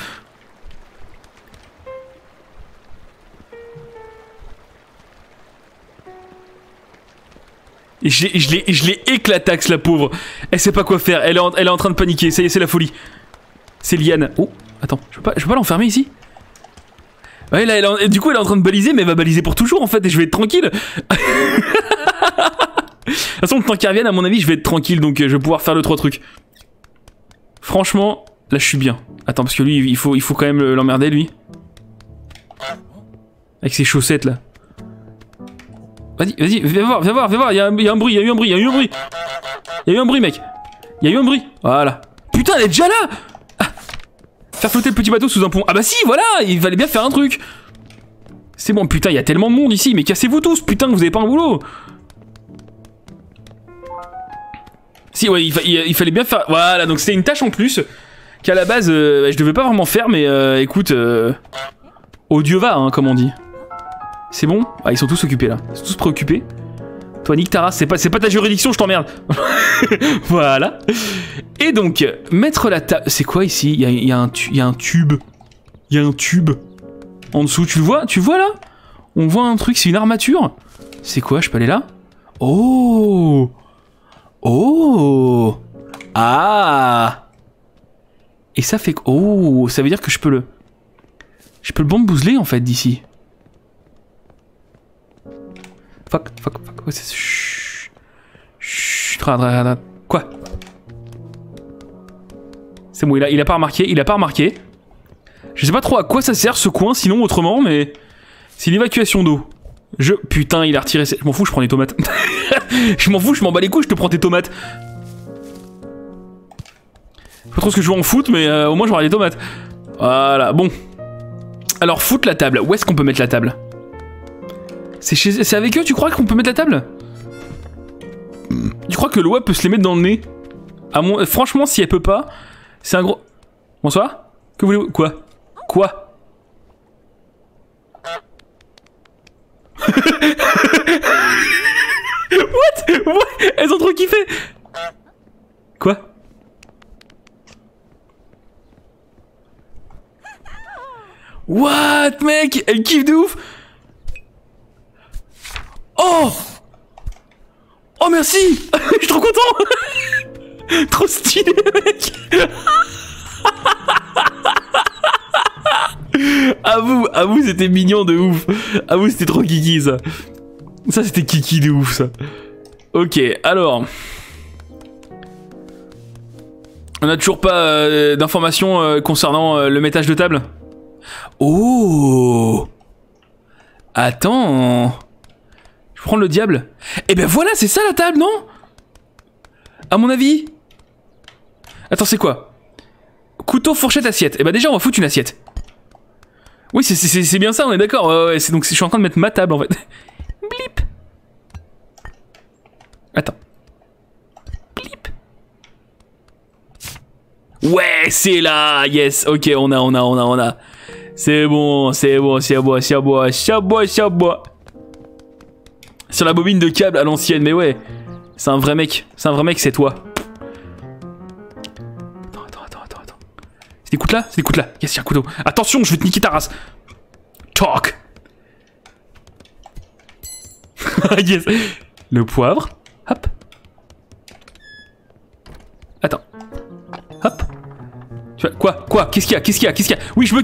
Et je l'ai éclataxe, la pauvre. Elle sait pas quoi faire, elle est en train de paniquer, ça y est, c'est la folie. C'est Liane. Oh, attends, je peux pas l'enfermer ici? Ouais, là, du coup, elle est en train de baliser, mais elle va baliser pour toujours en fait, et je vais être tranquille. De toute façon, le temps qu'elle revienne, à mon avis, je vais être tranquille, donc je vais pouvoir faire le 3 trucs. Franchement, là, je suis bien. Attends, parce que lui, il faut quand même l'emmerder, lui. Avec ses chaussettes, là. Vas-y, viens voir, il y a eu un bruit, mec. Voilà. Putain, elle est déjà là! Faire flotter le petit bateau sous un pont. Ah bah si, voilà, il fallait bien faire un truc. C'est bon, putain, il y a tellement de monde ici, mais cassez-vous tous, putain, vous avez pas un boulot. Si, ouais, il fallait bien faire... Voilà, donc c'était une tâche en plus, qu'à la base, je devais pas vraiment faire, mais écoute, au Dieu va, hein, comme on dit. C'est bon? Ah, ils sont tous occupés, là. Ils sont tous préoccupés. Toi, nique ta race, c'est pas ta juridiction, je t'emmerde. Voilà. Et donc, mettre la table... C'est quoi ici? Il y a un tube. Il y a un tube. En dessous, tu le vois? Tu vois là? On voit un truc, c'est une armature. C'est quoi? Je peux aller là? Oh! Ah! Et ça fait... Oh! Ça veut dire que je peux le bambouseler, en fait, d'ici. Fuck. Chut. Quoi? C'est bon, il a pas remarqué. Je sais pas trop à quoi ça sert ce coin, sinon autrement, mais... C'est l'évacuation d'eau. Putain, il a retiré... Je m'en fous, je prends les tomates. Je m'en bats les couilles, je te prends tes tomates. Je sais pas trop ce que je veux en foot, mais au moins j'aurai les tomates. Voilà, bon. Alors, foutre la table. Où est-ce qu'on peut mettre la table? C'est avec eux, tu crois qu'on peut mettre la table? Tu crois que l'OA peut se les mettre dans le nez? Franchement, si elle peut pas, c'est un gros... Bonsoir. Que voulez-vous? Quoi? Quoi? What? Elles ont trop kiffé. Quoi? What, mec? Elle kiffe de ouf. Oh! Oh, merci. Je suis trop content. Trop stylé, mec. Avoue, c'était mignon de ouf. Avoue, c'était trop kiki, ça. Ça, c'était kiki de ouf, ça. Ok, alors... On a toujours pas d'informations concernant le métage de table? Oh! Attends... Je prends le diable. Eh ben voilà, c'est ça la table, non? À mon avis. Attends, c'est quoi? Couteau, fourchette, assiette. Eh ben déjà, on va foutre une assiette. Oui, c'est bien ça, on est d'accord. Ouais, donc je suis en train de mettre ma table, en fait. Blip. Attends. Blip. Ouais, c'est là. Yes, ok, on a. C'est bon. Sur la bobine de câble à l'ancienne, mais ouais. C'est un vrai mec, c'est toi. Attends. C'est des couteaux là? Yes, y'a un couteau. Attention, je vais te niquer ta race. Talk. Yes. Le poivre. Hop. Attends. Hop. Tu vois, quoi? Qu'est-ce qu'il y a? Oui, je me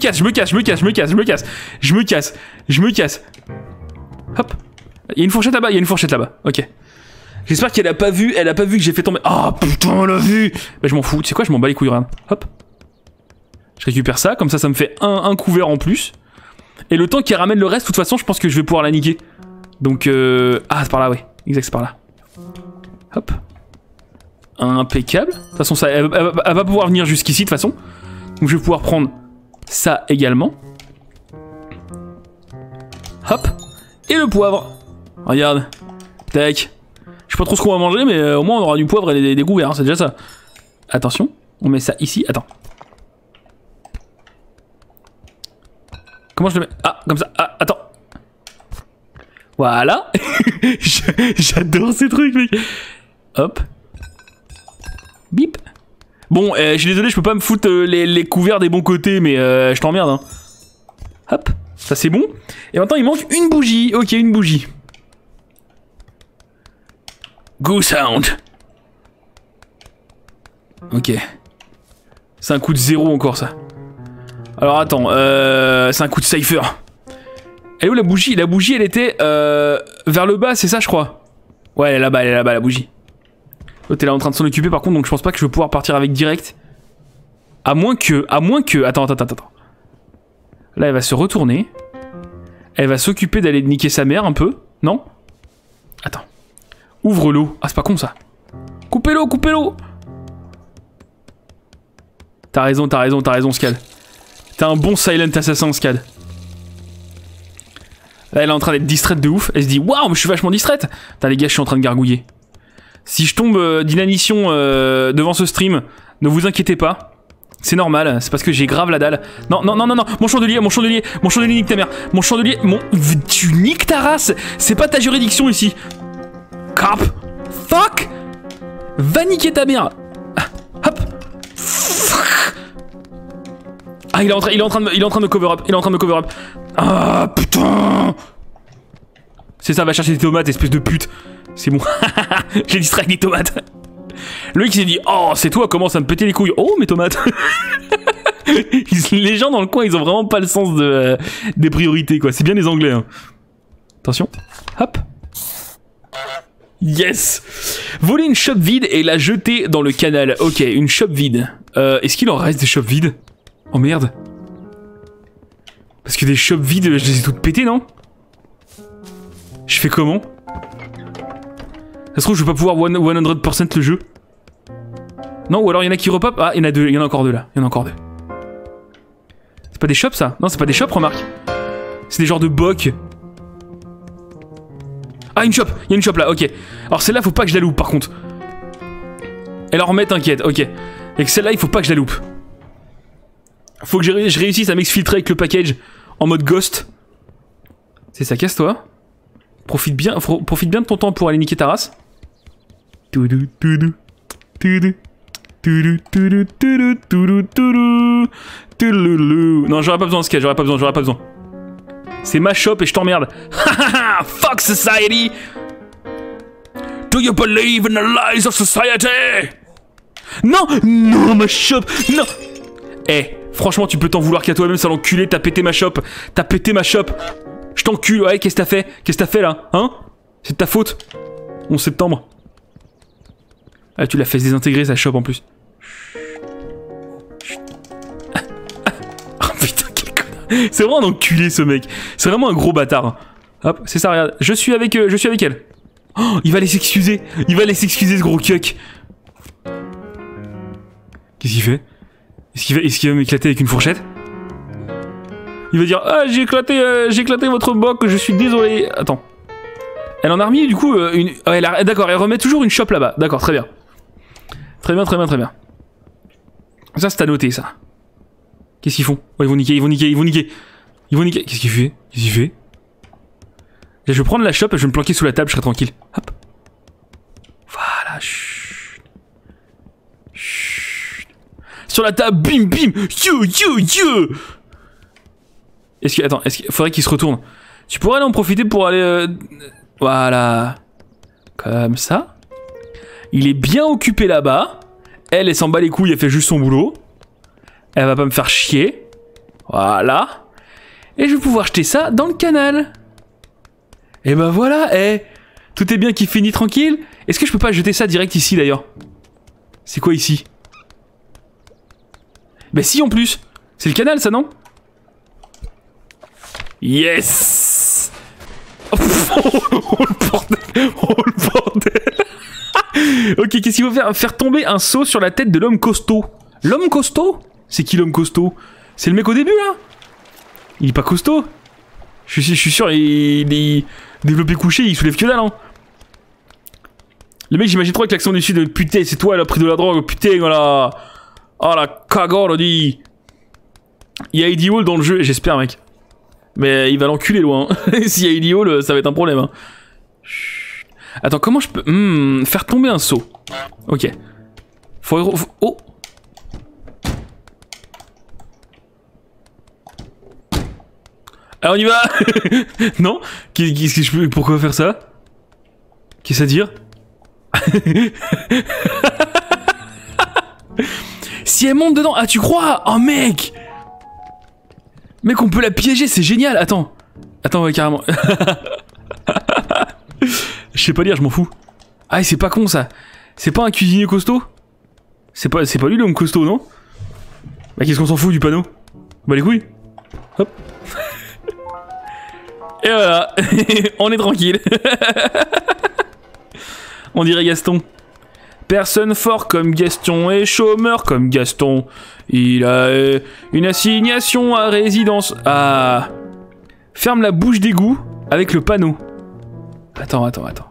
casse. Hop. Il y a une fourchette là-bas, ok. J'espère qu'elle a pas vu que j'ai fait tomber... Ah, putain, elle a vu. Bah, je m'en fous, tu sais quoi, je m'en bats les couilles, regarde. Hop. Je récupère ça, comme ça me fait un couvert en plus. Et le temps qu'il ramène le reste, de toute façon, je pense que je vais pouvoir la niquer. Donc, Ah, c'est par là, ouais. Exact, c'est par là. Hop. Impeccable. De toute façon, ça, elle va pouvoir venir jusqu'ici, de toute façon. Donc, je vais pouvoir prendre ça également. Hop. Et le poivre. Regarde. Tac. Je sais pas trop ce qu'on va manger, mais au moins on aura du poivre et des couverts, hein, c'est déjà ça. Attention, on met ça ici. Attends. Comment je le mets? Ah, comme ça. Ah, attends. Voilà. J'adore ces trucs, mec. Hop. Bip. Bon, je suis désolé, je peux pas me foutre les couverts des bons côtés, mais je t'emmerde. Hein. Hop. Ça c'est bon. Et maintenant il manque une bougie. Ok, une bougie. Goose Hound. Ok. C'est un coup de 0 encore ça. Alors attends, c'est un coup de Cypher. Elle est où la bougie? La bougie elle était vers le bas, c'est ça je crois. Ouais, elle est là-bas la bougie. L'autre elle est en train de s'en occuper par contre, donc je pense pas que je vais pouvoir partir avec direct. À moins que... Attends. Là elle va se retourner. Elle va s'occuper d'aller niquer sa mère un peu. Non? Attends. Ouvre l'eau. Ah c'est pas con ça. Coupez l'eau. T'as raison Scad. T'es un bon silent assassin Scad. Là elle est en train d'être distraite de ouf. Elle se dit waouh mais je suis vachement distraite. Putain les gars je suis en train de gargouiller. Si je tombe d'inanition devant ce stream, ne vous inquiétez pas. C'est normal, c'est parce que j'ai grave la dalle. Non. Mon chandelier nique ta mère. Tu niques ta race. C'est pas ta juridiction ici. Cap. Fuck. Va niquer ta mère. Hop. Ah, il est en train de me cover up. Ah, putain. C'est ça, va chercher des tomates, espèce de pute. C'est bon. J'ai distrait avec des tomates. Le mec il s'est dit oh c'est toi commence à me péter les couilles. Oh mes tomates. Les gens dans le coin ils ont vraiment pas le sens des priorités quoi. C'est bien les anglais hein. Attention. Hop. Yes. Voler une chope vide et la jeter dans le canal. Ok une chope vide. Est-ce qu'il en reste des chopes vides? Oh merde. Parce que des chopes vides je les ai toutes pétées non? Je fais comment? Ça se trouve, je vais pas pouvoir 100% le jeu. Non, ou alors il y en a qui repop. Ah, il y en a deux, il y en a encore deux là. C'est pas des shops ça? Non, c'est pas des shops, remarque. C'est des genres de bocs. Ah, une shop, il y a une shop là, ok. Alors celle-là, faut pas que je la loupe par contre. Elle en remet, t'inquiète, ok. Et que celle-là, il faut pas que je la loupe. Faut que je réussisse à m'exfiltrer avec le package en mode ghost. C'est ça, casse-toi. Profite bien de ton temps pour aller niquer ta race. Non, j'aurais pas besoin de ce qu'il y a, j'aurais pas besoin. C'est ma shop et je t'emmerde. Fuck society! Do you believe in the lies of society? Non! Non, ma shop! Non! Eh, franchement, tu peux t'en vouloir qu'à toi-même, sale enculé, t'as pété ma shop! T'as pété ma shop! Je t'encule, ouais, qu'est-ce que t'as fait? Qu'est-ce que t'as fait là? Hein? C'est de ta faute! 11 septembre. Ah, tu l'as fait désintégrer sa shop en plus. Oh putain, quel connard! C'est vraiment un enculé ce mec! C'est vraiment un gros bâtard! Hop, c'est ça, regarde. Je suis avec elle. Oh, il va aller s'excuser. Il va aller s'excuser, ce gros cuck. Qu'est-ce qu'il fait? Est-ce qu'il va m'éclater avec une fourchette? Il va dire ah j'ai éclaté votre boc, je suis désolé. Attends. Elle en a remis du coup une. Oh, d'accord, elle remet toujours une shop là-bas. D'accord, très bien. Très bien. Ça c'est à noter ça. Qu'est-ce qu'ils font? Oh, ils vont niquer. Qu'est-ce qu'il fait? Je vais prendre la shop et je vais me planquer sous la table, je serai tranquille. Hop. Voilà, chut. Sur la table, bim. Yo. Attends, faudrait qu'il se retourne. Tu pourrais aller en profiter pour aller... Voilà. Comme ça. Il est bien occupé là-bas. Elle s'en bat les couilles, elle fait juste son boulot. Elle va pas me faire chier. Voilà. Et je vais pouvoir jeter ça dans le canal. Et bah voilà, tout est bien qui finit tranquille. Est-ce que je peux pas jeter ça direct ici d'ailleurs? C'est quoi ici? Bah si en plus. C'est le canal ça, non? Yes. Oh le bordel. Ok, qu'est-ce qu'il faut faire? Faire tomber un seau sur la tête de l'homme costaud. L'homme costaud? C'est qui l'homme costaud? C'est le mec au début là? Il est pas costaud? Je suis sûr, il est développé couché, il soulève que dalle, hein. Le mec, j'imagine trop avec l'accent du sud, putain, c'est toi, elle a pris de la drogue, putain, voilà. Oh la cagole, dit. Il y a Eddie Hall dans le jeu, j'espère, mec. Mais il va l'enculer loin. S'il y a Eddie Hall, ça va être un problème, hein. Attends, comment je peux... faire tomber un seau. Ok. Oh. Ah, on y va. Non. Qu'est-ce que je peux... Pourquoi faire ça? Qu'est-ce à dire? Si elle monte dedans... Ah, tu crois? Oh, mec. Mec, on peut la piéger, c'est génial. Attends, ouais, carrément. Je sais pas lire, je m'en fous. Ah, c'est pas con, ça. C'est pas un cuisinier costaud? C'est pas lui, l'homme costaud, non? Bah, qu'est-ce qu'on s'en fout du panneau? Bah, les couilles. Hop. Et voilà, on est tranquille. On dirait Gaston. Personne fort comme Gaston et chômeur comme Gaston. Il a une assignation à résidence. Ah. Ferme la bouche d'égout avec le panneau. Attends.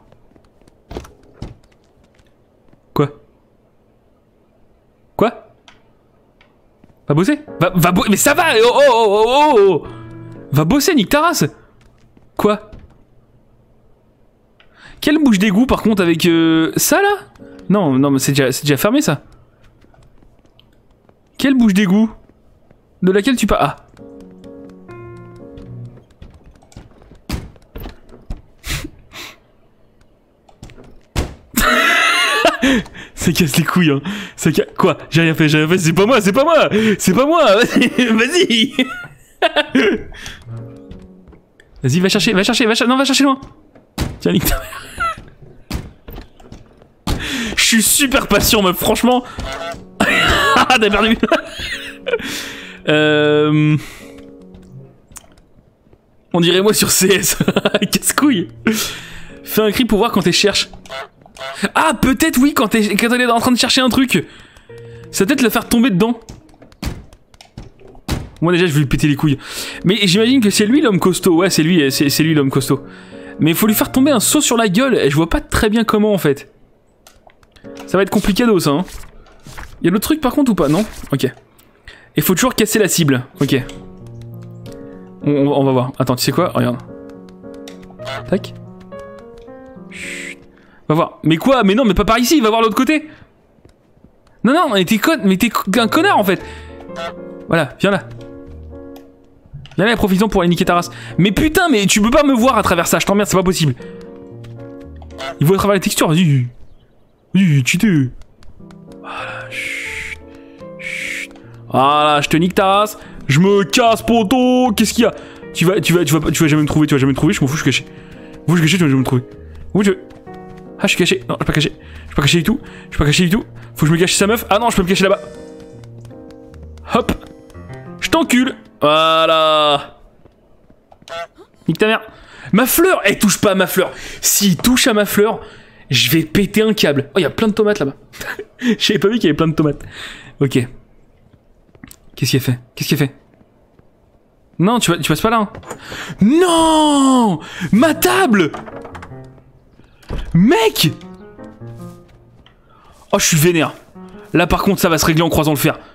Quoi? Va bosser? Va bosser. Mais ça va! Oh! Va bosser, nique ta race! Quoi? Quelle bouche d'égout par contre avec ça là? Non, mais c'est déjà fermé ça. Quelle bouche d'égout? De laquelle tu parles? Ah. Ça casse les couilles, hein. Quoi? J'ai rien fait, c'est pas moi. Vas-y. Vas-y, va chercher. Non, va chercher loin. Tiens, nique ta mère. Je suis super patient, meuf, franchement. T'as perdu. On dirait moi sur CS. Casse-couille. Fais un cri pour voir quand t'es cherche. Ah, peut-être oui, quand elle est en train de chercher un truc. Ça va peut-être le faire tomber dedans. Moi déjà je vais lui péter les couilles. Mais j'imagine que c'est lui l'homme costaud. Ouais, c'est lui l'homme costaud. Mais il faut lui faire tomber un seau sur la gueule. Et je vois pas très bien comment en fait. Ça va être compliqué ça, hein. Y'a l'autre truc par contre ou pas? Non? Ok. Il faut toujours casser la cible. Ok. On va voir. Attends, tu sais quoi? Regarde. Tac. Chut. Va voir. Mais quoi? Mais non, mais pas par ici, va voir l'autre côté. Non, non, mais t'es un connard en fait. Voilà, viens là. Viens là, profitant pour aller niquer ta race. Mais putain, mais tu peux pas me voir à travers ça, je t'emmerde, c'est pas possible. Il voit à travers les textures, vas-y. Vas-y, cheaté. Voilà, chut. Chut. Voilà, je te nique ta race. Je me casse, poteau. Qu'est-ce qu'il y a? Tu vas jamais me trouver, je m'en fous, je suis caché. Vous, je suis caché, tu vas jamais me trouver. Où tu veux? Ah, je suis caché. Non, je suis pas caché. Je suis pas caché du tout. Je suis pas caché du tout. Faut que je me cache sa meuf. Ah non, je peux me cacher là-bas. Hop. Je t'encule. Voilà. Nique ta mère. Ma fleur. Elle touche pas à ma fleur. S'il touche à ma fleur, je vais péter un câble. Oh, il y a plein de tomates là-bas. J'avais pas vu qu'il y avait plein de tomates. Ok. Qu'est-ce qu'il a fait? Qu'est-ce qu'il a fait? Non, tu passes pas là. Hein. Non! Ma table! Mec! Oh, je suis vénère. Là, par contre, ça va se régler en croisant le fer.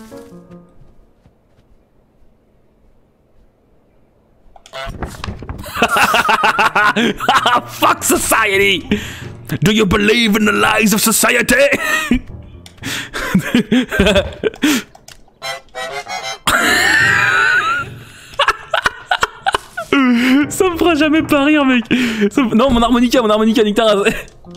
Fuck society! Do you believe in the lies of society? Ça me fera jamais pas rire, mec. Non, mon harmonica, nique ta race.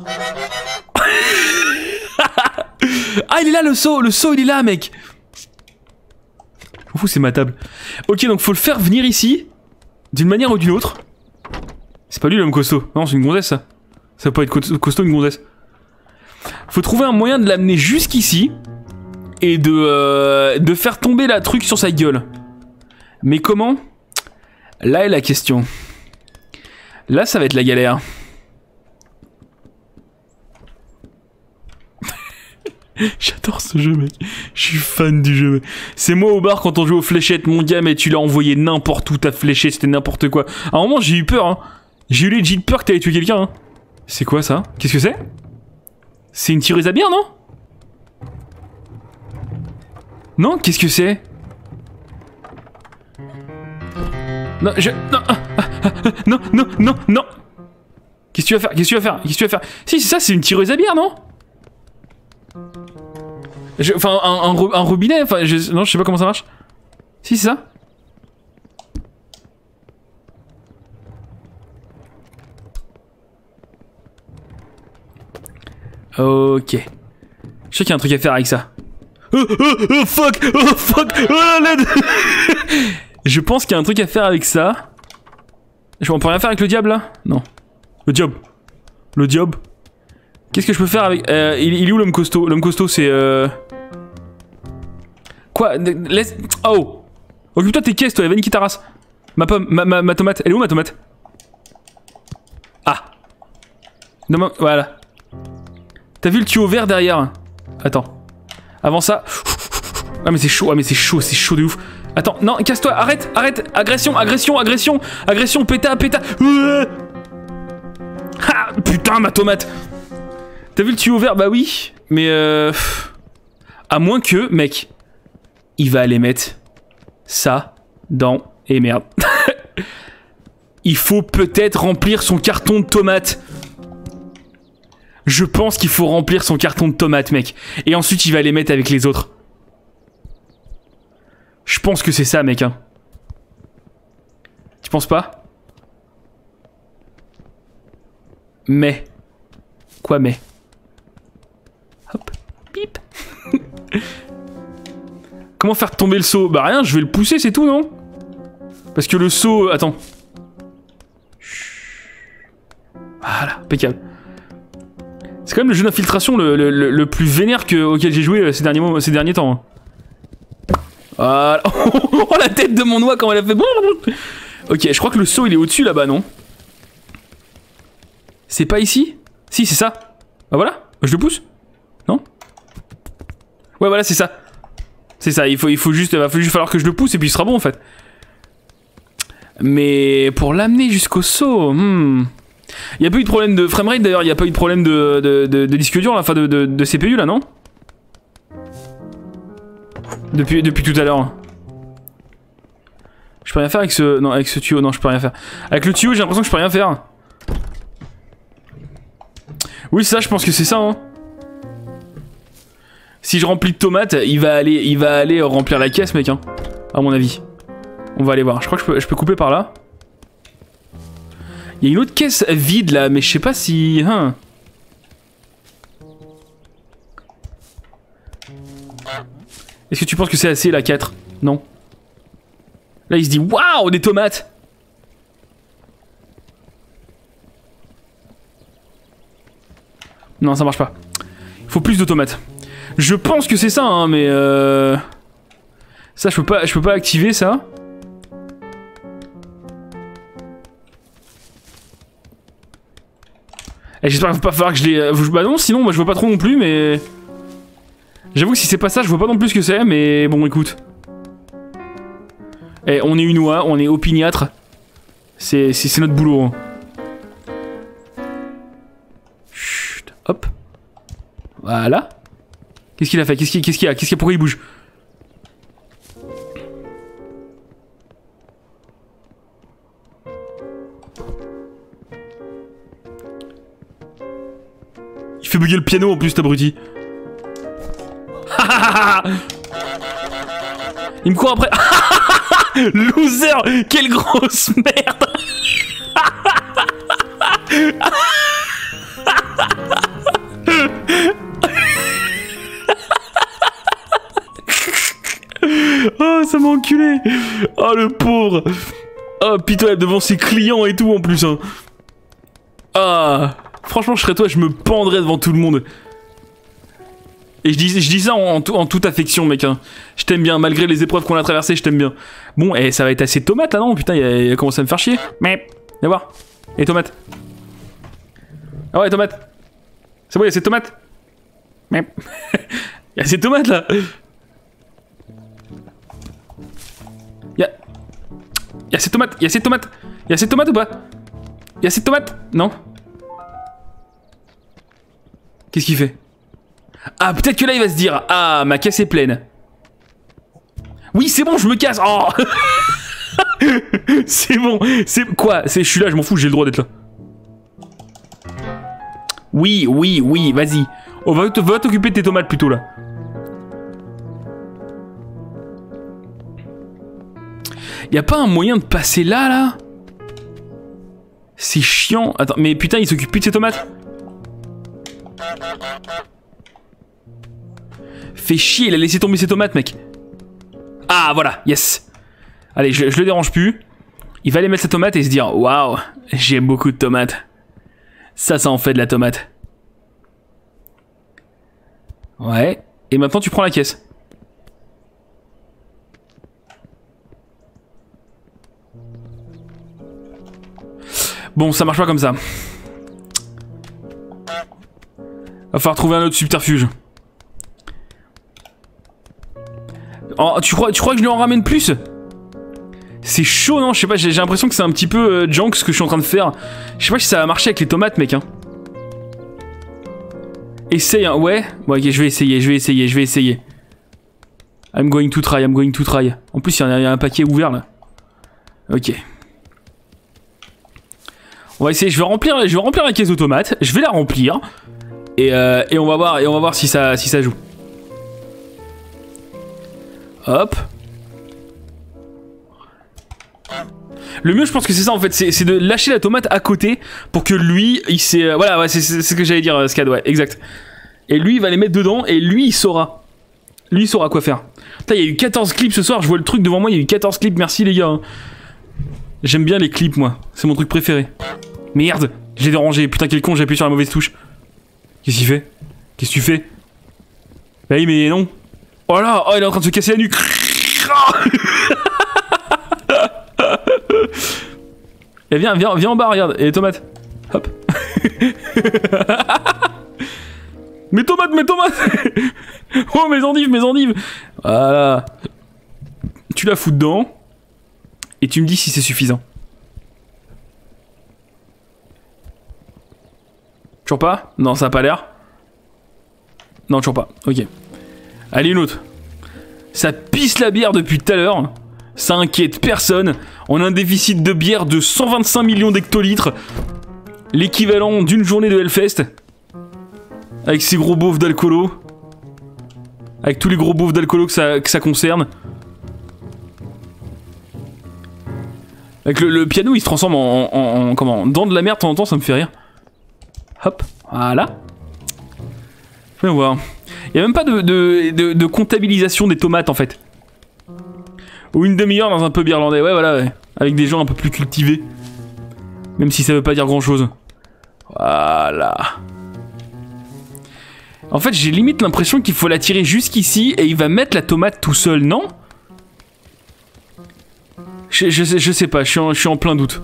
Ah, il est là, le seau, il est là, mec. Je m'en fous, c'est ma table. Ok, donc faut le faire venir ici, d'une manière ou d'une autre. C'est pas lui l'homme costaud. Non, c'est une gonzesse, ça. Ça peut pas être costaud, une gonzesse. Faut trouver un moyen de l'amener jusqu'ici et de faire tomber la truc sur sa gueule. Mais comment? Là est la question. Là, ça va être la galère. J'adore ce jeu, mec. Je suis fan du jeu. C'est moi au bar quand on joue aux fléchettes, mon gars, mais tu l'as envoyé n'importe où, ta fléchette, c'était n'importe quoi. À un moment, j'ai eu peur, hein. J'ai eu legit peur que t'allais tuer quelqu'un, hein. C'est quoi, ça? Qu'est-ce que c'est? C'est une tireuse à bière, non? Non, qu'est-ce que c'est? Non, non. Qu'est-ce que tu vas faire? Qu'est-ce que tu vas faire? Si, c'est ça, c'est une tireuse à bière, non? Enfin, un robinet, enfin, non, je sais pas comment ça marche. Si, c'est ça. Ok. Je sais qu'il y a un truc à faire avec ça. Oh fuck, l'aide. Je pense qu'il y a un truc à faire avec ça. On peut rien faire avec le diable là? Non. Le diable. Qu'est-ce que je peux faire avec... il est où l'homme costaud? L'homme costaud c'est... Quoi? Laisse... Oh! Occupe-toi de tes caisses toi, elle va niquer ta race. Ma pomme, ma tomate. Elle est où ma tomate? Ah! Non, voilà. T'as vu le tuyau vert derrière? Attends. Avant ça... Ah mais c'est chaud, c'est chaud de ouf. Attends, non, casse-toi, arrête. Agression, péta. Ah, putain, ma tomate. T'as vu le tuyau vert? Bah oui, mais à moins que, mec, il va aller mettre ça dans... Et merde. Il faut peut-être remplir son carton de tomates. Je pense qu'il faut remplir son carton de tomates, mec. Et ensuite, il va les mettre avec les autres. Je pense que c'est ça, mec. Hein. Tu penses pas? Mais. Quoi, mais? Hop. Bip. Comment faire tomber le seau? Bah rien, je vais le pousser, c'est tout, non? Parce que le seau... Attends. Voilà, impeccable. C'est quand même le jeu d'infiltration le plus vénère auquel j'ai joué ces derniers temps. Hein. Voilà. Oh la tête de mon oie quand elle a fait... Ok, je crois que le seau il est au-dessus là-bas, non? C'est pas ici? Si, c'est ça. Bah voilà, je le pousse. Non? Ouais, voilà, c'est ça. C'est ça, il va juste falloir que je le pousse et puis il sera bon en fait. Mais pour l'amener jusqu'au seau... Y a pas eu de problème de framerate d'ailleurs, y a pas eu de problème de disque dur là, enfin de CPU là, non? Depuis tout à l'heure. Je peux rien faire avec ce... Non, avec ce tuyau, non, je peux rien faire. Avec le tuyau, j'ai l'impression que je peux rien faire. Oui, ça, je pense que c'est ça, hein. Si je remplis de tomates, il va aller remplir la caisse, mec, hein. À mon avis. On va aller voir. Je crois que je peux couper par là. Il y a une autre caisse vide, là, mais je sais pas si... Hein. Est-ce que tu penses que c'est assez, la 4? Non. Là, il se dit, waouh, des tomates! Non, ça marche pas. Il faut plus de tomates. Je pense que c'est ça, hein, mais ça, je peux pas activer ça. Et j'espère qu'il va pas falloir que je les... Bah non, sinon, moi, je vois pas trop non plus, mais... J'avoue que si c'est pas ça, je vois pas non plus ce que c'est, mais bon, écoute. Eh, on est une oie, on est opiniâtre. C'est notre boulot. Hein. Chut, hop. Voilà. Qu'est-ce qu'il a fait? Qu'est-ce qu'il y a? Pourquoi il bouge? Il fait bugger le piano en plus, cet abruti. Il me court après. Loser! Quelle grosse merde! Oh, ça m'a enculé! Oh, le pauvre! Oh, pitoyable devant ses clients et tout en plus, hein. Ah! Franchement, je serais toi, je me pendrais devant tout le monde. Et je dis ça en toute affection, mec. Hein. Je t'aime bien, malgré les épreuves qu'on a traversées, je t'aime bien. Bon, et ça va être assez tomate là, non? Putain, il a commencé à me faire chier. Mais, viens voir. Et tomates. Ah ouais, tomates. C'est bon, il y a ces tomates. Mais, il y a ces tomates là. Il y a ces tomates. Il y a ces tomates. Il y a ces tomates ou pas? Il y a ces tomates? Non. Qu'est-ce qu'il fait? Ah, peut-être que là, il va se dire, ah, ma caisse est pleine. Oui, c'est bon, je me casse. Oh. C'est bon. C'est quoi? Je suis là, je m'en fous, j'ai le droit d'être là. Oui, vas-y. On va t'occuper de tes tomates plutôt, là. Y a pas un moyen de passer là? C'est chiant. Attends, mais putain, il s'occupe plus de ses tomates. Fait chier, il a laissé tomber ses tomates, mec. Ah, voilà, yes. Allez, je le dérange plus. Il va aller mettre sa tomate et se dire, waouh, j'ai beaucoup de tomates. Ça en fait de la tomate. Ouais. Et maintenant, tu prends la caisse. Bon, ça marche pas comme ça. Va falloir trouver un autre subterfuge. Oh, tu crois que je lui en ramène plus? C'est chaud, non? Je sais pas, j'ai l'impression que c'est un petit peu junk ce que je suis en train de faire. Je sais pas si ça va marcher avec les tomates, mec. Hein. Essaye, hein. Ouais. Bon, ok, je vais essayer. I'm going to try. En plus, il y a un paquet ouvert, là. Ok. On va essayer, je vais remplir la caisse de tomates. Je vais la remplir. Et on va voir si ça joue. Hop. Le mieux, je pense que c'est ça en fait, c'est de lâcher la tomate à côté pour que lui, il sait. Voilà, ouais, c'est ce que j'allais dire, Scad, ouais, exact. Et lui, il va les mettre dedans et lui, il saura. Lui, il saura quoi faire. Putain, il y a eu 14 clips ce soir, je vois le truc devant moi, il y a eu 14 clips, merci les gars. Hein. J'aime bien les clips, moi, c'est mon truc préféré. Merde, je l'ai dérangé, putain, quel con, j'ai appuyé sur la mauvaise touche. Qu'est-ce qu'il fait? Qu'est-ce que tu fais? Bah oui, mais non. Oh là, oh, il est en train de se casser la nuque. Et viens en bas, regarde. Et les tomates. Hop. Mes tomates. Oh, mes endives. Voilà. Tu la fous dedans. Et tu me dis si c'est suffisant. Toujours pas? Non, ça a pas l'air. Non, toujours pas. Ok. Allez, une autre. Ça pisse la bière depuis tout à l'heure. Ça inquiète personne. On a un déficit de bière de 125 millions d'hectolitres. L'équivalent d'une journée de Hellfest. Avec ces gros beaufs d'alcoolo. Avec tous les gros beaufs d'alcoolo que ça concerne. Avec le piano, il se transforme en comment, dans de la merde de temps en temps, ça me fait rire. Hop, voilà. Voyons voir. Il n'y a même pas de comptabilisation des tomates en fait. Ou une demi-heure dans un pub irlandais, ouais voilà, ouais. Avec des gens un peu plus cultivés. Même si ça veut pas dire grand chose. Voilà. En fait, j'ai limite l'impression qu'il faut la tirer jusqu'ici et il va mettre la tomate tout seul, non? Je sais pas, je suis en plein doute.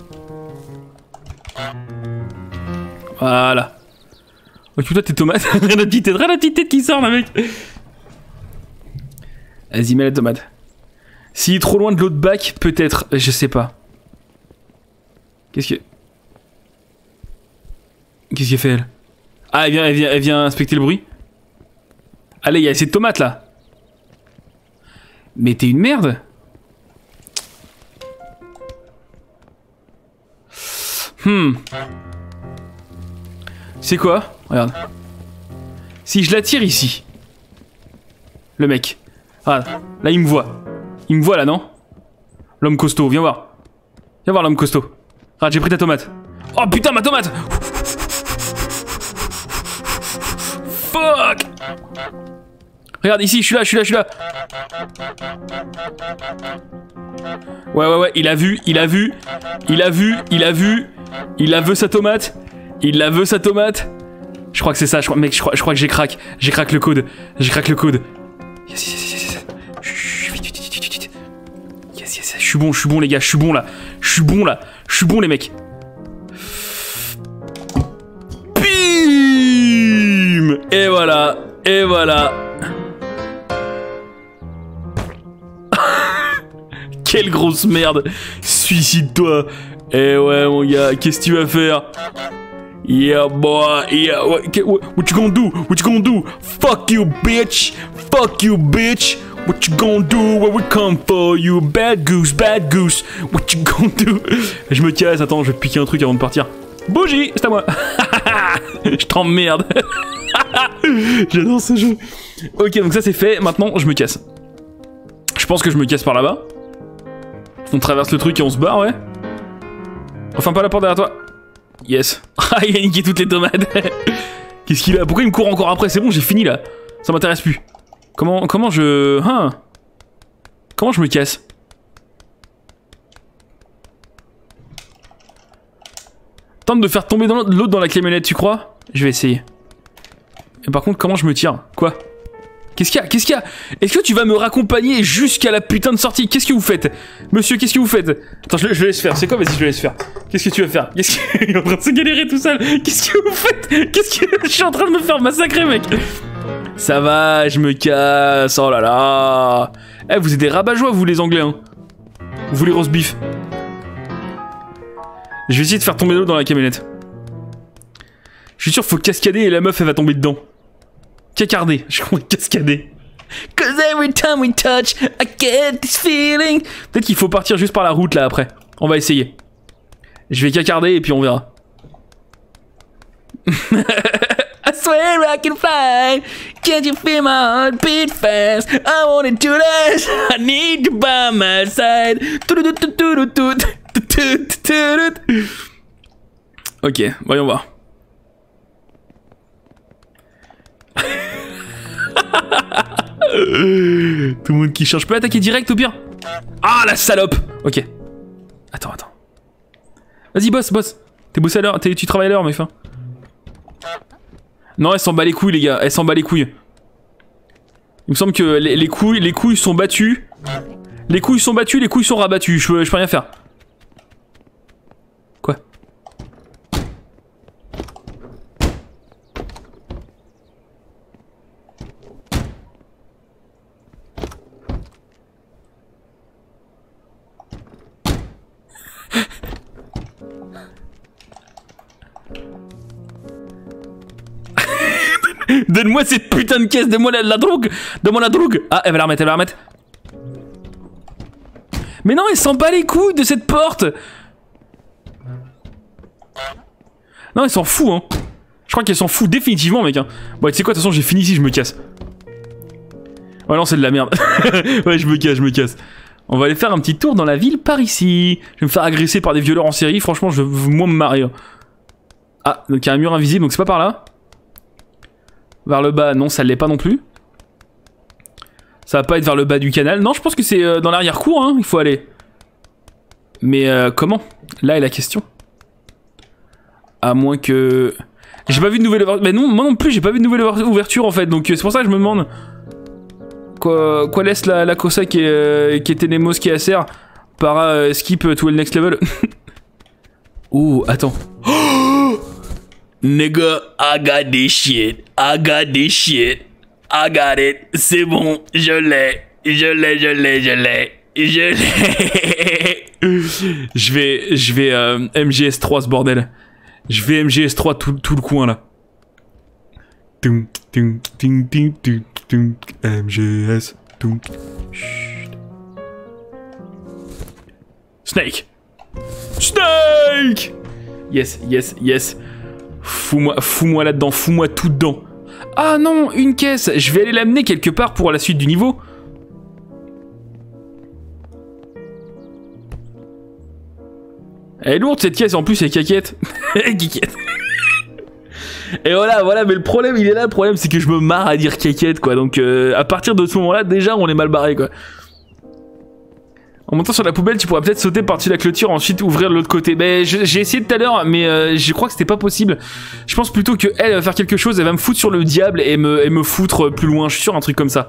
Voilà. Occupe-toi de tes tomates. Rien la petite tête qui sort là, mec. Vas-y, mets la tomate. S'il est trop loin de l'autre bac, peut-être, je sais pas. Qu'est-ce qu'elle fait, elle? Ah, elle vient inspecter le bruit. Allez, il y a assez de tomates là. Mais t'es une merde. C'est quoi? Regarde. Si je la tire ici. Le mec. Regarde. Là, il me voit. Il me voit là, non? L'homme costaud, viens voir. Viens voir l'homme costaud. Regarde, j'ai pris ta tomate. Oh putain, ma tomate! Fuck! Regarde, ici, je suis là. Ouais, il a vu. Il veut sa tomate. Je crois que c'est ça, mec, je crois que j'ai crack. J'ai crack le code. Yes. Vite. Yes. Je suis bon les gars, je suis bon là. Je suis bon les mecs. Bim! Et voilà. Quelle grosse merde. Suicide-toi. Eh ouais mon gars, qu'est-ce que tu vas faire? Yeah boy, yeah. What you gonna do? Fuck you bitch. What you gonna do when we come for you? Bad goose. What you gonna do? Je me casse, attends, je vais te piquer un truc avant de partir. Bougie, c'est à moi. Je t'emmerde. J'adore ce jeu. Ok, donc ça c'est fait, maintenant je me casse. Je pense que je me casse par là-bas. On traverse le truc et on se barre, ouais. Enfin pas la porte derrière toi. Yes. Ah, il a niqué toutes les tomates. Qu'est-ce qu'il a? Pourquoi il me court encore après? C'est bon, j'ai fini là. Ça m'intéresse plus. Comment je... Comment je me casse? Tente de faire tomber l'autre dans la camionnette, tu crois? Je vais essayer. Et par contre, comment je me tire? Quoi? Qu'est-ce qu'il y a? Est-ce que tu vas me raccompagner jusqu'à la putain de sortie? Qu'est-ce que vous faites? Monsieur, qu'est-ce que vous faites? Attends, je le laisse faire. C'est quoi? Vas-y, je le laisse faire. Qu'est-ce que tu vas faire? Il est en train de se galérer tout seul. Qu'est-ce que vous faites? Je suis en train de me faire massacrer, mec. Ça va, je me casse. Oh là là. Eh, vous êtes des rabat-joie, vous, les Anglais, hein. Vous, les roast beef. Je vais essayer de faire tomber l'eau dans la camionnette. Je suis sûr qu'il faut cascader et la meuf, elle va tomber dedans. Cacarder, je crois cascader. Cause every time we touch, I get this feeling. Peut-être qu'il faut partir juste par la route là après. On va essayer. Je vais cacarder et puis on verra. I swear I can fly. Can't you feel my heart beat fast? I wanna do this. I need you by my side. Ok, voyons voir. Tout le monde qui cherche. Je peux attaquer direct au pire? Ah la salope. Ok. Attends. Vas-y boss. T'es bossé à l'heure, tu travailles à l'heure mec. Non, elle s'en bat les couilles les gars, elle s'en bat les couilles. Il me semble que les couilles sont battues. Les couilles sont battues, les couilles sont rabattues. Je peux rien faire. Quoi? Donne-moi cette putain de caisse, donne-moi la drogue. Donne-moi la drogue. Ah, elle va la remettre, elle va la remettre. Mais non, elle s'en bat les couilles de cette porte. Non, elle s'en fout, hein. Je crois qu'elle s'en fout définitivement, mec. Hein. Bon, tu sais quoi, de toute façon, j'ai fini ici, je me casse. Ouais, non, c'est de la merde. Ouais, je me casse. On va aller faire un petit tour dans la ville par ici. Je vais me faire agresser par des violeurs en série. Franchement, je veux moi me marrer. Hein. Ah, donc il y a un mur invisible, donc c'est pas par là. Vers le bas, non, ça l'est pas non plus. Ça va pas être vers le bas du canal. Non, je pense que c'est dans l'arrière-cour, hein, il faut aller. Mais comment? Là est la question. À moins que... J'ai pas vu de nouvelle ouverture. Mais non, moi non plus, j'ai pas vu de nouvelle ouverture en fait. Donc c'est pour ça que je me demande... Quoi laisse la Cosa qui est Tenemos qui est ASR para skip to the next level. Ouh, attends. Oh nigga, I got this shit. I got this shit. I got it. C'est bon, je l'ai. Je vais MGS3 ce bordel. Je vais MGS3 tout le coin là. MGS. Snake. Snake. Yes. Fous-moi là-dedans, fous-moi tout dedans. Ah non, une caisse. Je vais aller l'amener quelque part pour la suite du niveau. Elle est lourde cette caisse, en plus elle caquette. Geekette. Et voilà, mais le problème il est là, le problème c'est que je me marre à dire caquette quoi, donc à partir de ce moment là déjà on est mal barré quoi. En montant sur la poubelle tu pourrais peut-être sauter par-dessus la clôture, ensuite ouvrir de l'autre côté. Ben j'ai essayé tout à l'heure mais je crois que c'était pas possible. Je pense plutôt que elle va faire quelque chose, elle va me foutre sur le diable et me foutre plus loin, je suis sûr un truc comme ça.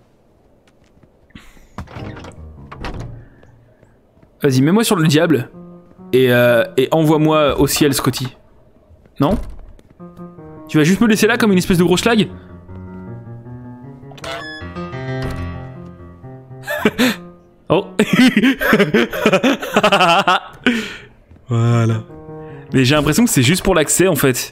Vas-y, mets-moi sur le diable et envoie-moi au ciel Scotty. Non? Tu vas juste me laisser là comme une espèce de gros schlag? Oh. Voilà. Mais j'ai l'impression que c'est juste pour l'accès en fait.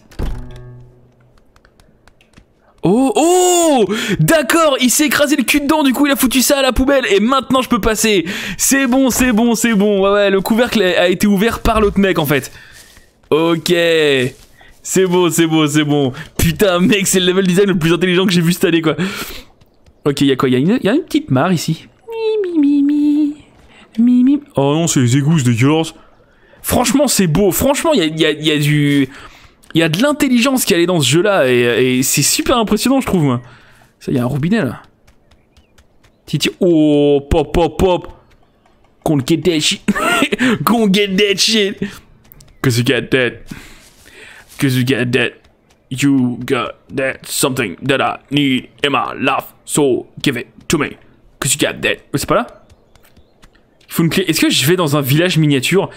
Oh d'accord, il s'est écrasé le cul dedans, du coup il a foutu ça à la poubelle et maintenant je peux passer. C'est bon. Ouais, le couvercle a été ouvert par l'autre mec en fait. Ok. C'est bon. Putain, mec, c'est le level design le plus intelligent que j'ai vu cette année, quoi. Ok, y'a quoi? Y'a une petite mare ici. Mi. Oh non, c'est les égouts, c'est dégueulasse. Franchement, c'est beau. Franchement, il y a de l'intelligence qui allait dans ce jeu-là. Et c'est super impressionnant, je trouve, moi. Ça, y'a un robinet, là. Titi. Oh, pop. Gonna get that shit. Cause you get that. Cause you get that. You got that something that I need in my life. So give it to me. Cause you got that. C'est pas là? Il faut une clé. Est-ce que je vais dans un village miniature?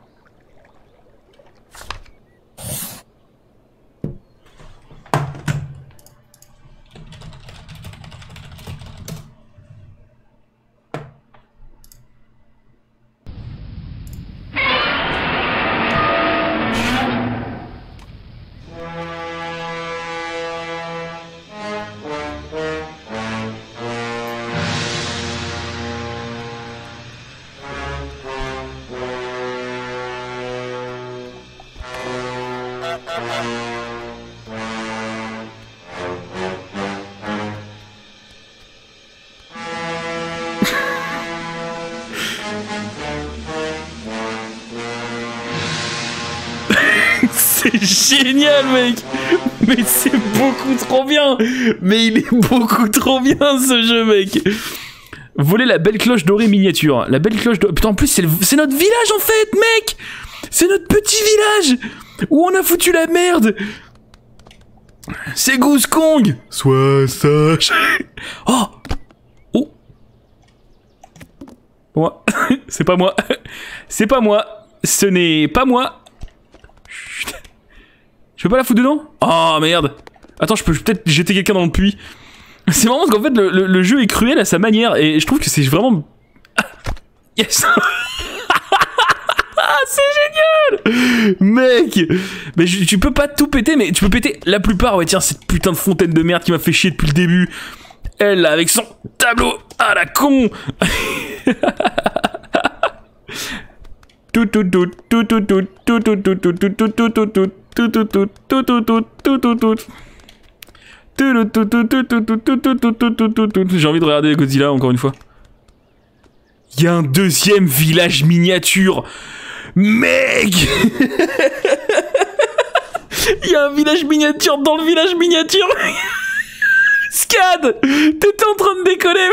C'est génial, mec. Mais c'est beaucoup trop bien. Mais il est beaucoup trop bien, ce jeu, mec. Voler la belle cloche dorée miniature. La belle cloche dorée... Putain, en plus, c'est notre village, en fait, mec. C'est notre petit village où on a foutu la merde. C'est Goose Kong. Sois sage. Oh. Moi. C'est pas moi. C'est pas moi. Ce n'est pas moi. Chut. Je peux pas la foutre dedans? Oh merde. Attends, je peux peut-être jeter quelqu'un dans le puits. C'est marrant parce qu'en fait le jeu est cruel à sa manière et je trouve que c'est vraiment... Yes. C'est génial. Mec, mais tu peux pas tout péter, mais tu peux péter la plupart. Ouais, tiens, cette putain de fontaine de merde qui m'a fait chier depuis le début. Elle, là, avec son tableau à la con. J'ai envie de regarder Godzilla encore une fois. Il y a un deuxième village miniature. Mec. Il y a un village miniature dans le village miniature. Scad, t'étais en train de décoller.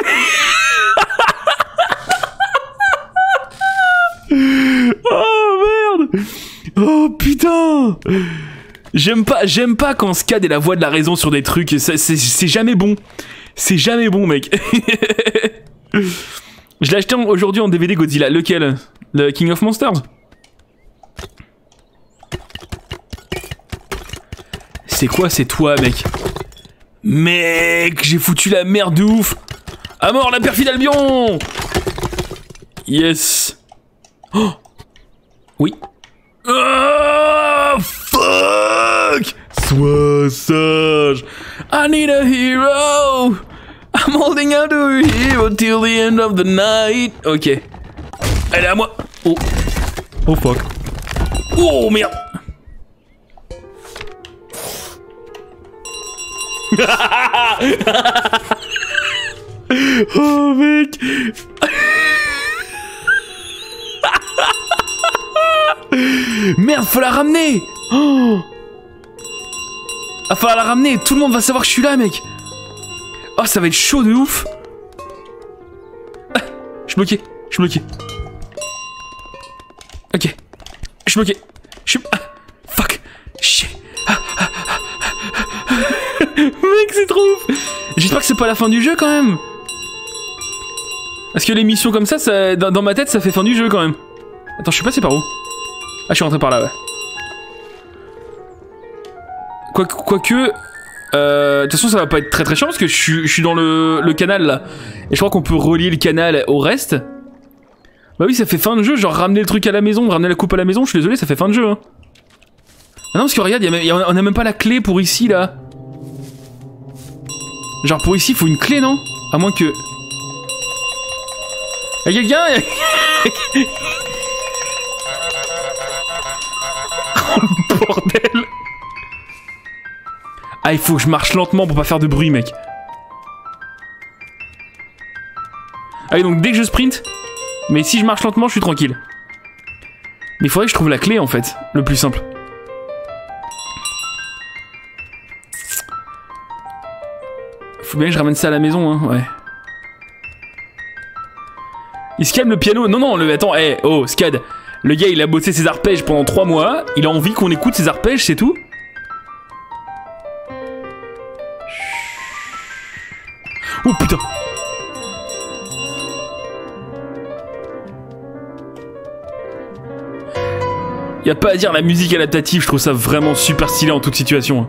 Oh merde. Oh putain. J'aime pas quand Scad est la voix de la raison sur des trucs. C'est jamais bon. C'est jamais bon, mec. Je l'ai acheté aujourd'hui en DVD Godzilla. Lequel? Le King of Monsters? C'est quoi? C'est toi, mec. Mec, j'ai foutu la merde de ouf. À mort, la perfide Albion. Yes. Oh. Oui. Oh, fuck. Sois sage. I need a hero. I'm holding out to a hero till the end of the night. Ok. Elle est à moi. Oh. Oh fuck. Oh merde. Oh mec. Merde, faut la ramener. Oh. Ah, faut la ramener. Tout le monde va savoir que je suis là, mec. Oh, ça va être chaud de ouf. Ah, je suis bloqué. Je suis bloqué. Ok. Je suis bloqué. Je suis... Ah, fuck. Shit. Ah, ah, ah, ah. Mec, c'est trop ouf. J'espère que c'est pas la fin du jeu, quand même. Parce que les missions comme ça, dans ma tête, ça fait fin du jeu, quand même. Attends, je suis passé par où? Ah, je suis rentré par là, ouais. Quoique... de toute façon, ça va pas être très chiant parce que je suis dans le canal là. Et je crois qu'on peut relier le canal au reste. Bah oui, ça fait fin de jeu. Genre, ramener le truc à la maison, ramener la coupe à la maison. Je suis désolé, ça fait fin de jeu. Hein. Ah non, parce que regarde, on a même pas la clé pour ici là. Genre, pour ici, il faut une clé, non? À moins que. Y'a quelqu'un? Oh le bordel! Ah, il faut que je marche lentement pour pas faire de bruit, mec. Ah oui, donc dès que je sprint, mais si je marche lentement, je suis tranquille. Mais il faudrait que je trouve la clé, en fait, le plus simple. Faut bien que je ramène ça à la maison, hein, ouais. Il se calme le piano. Non, non, attends, hey, oh, Scad. Le gars, il a bossé ses arpèges pendant 3 mois. Il a envie qu'on écoute ses arpèges, c'est tout. Oh putain. Y a pas à dire, la musique adaptative, je trouve ça vraiment super stylé en toute situation.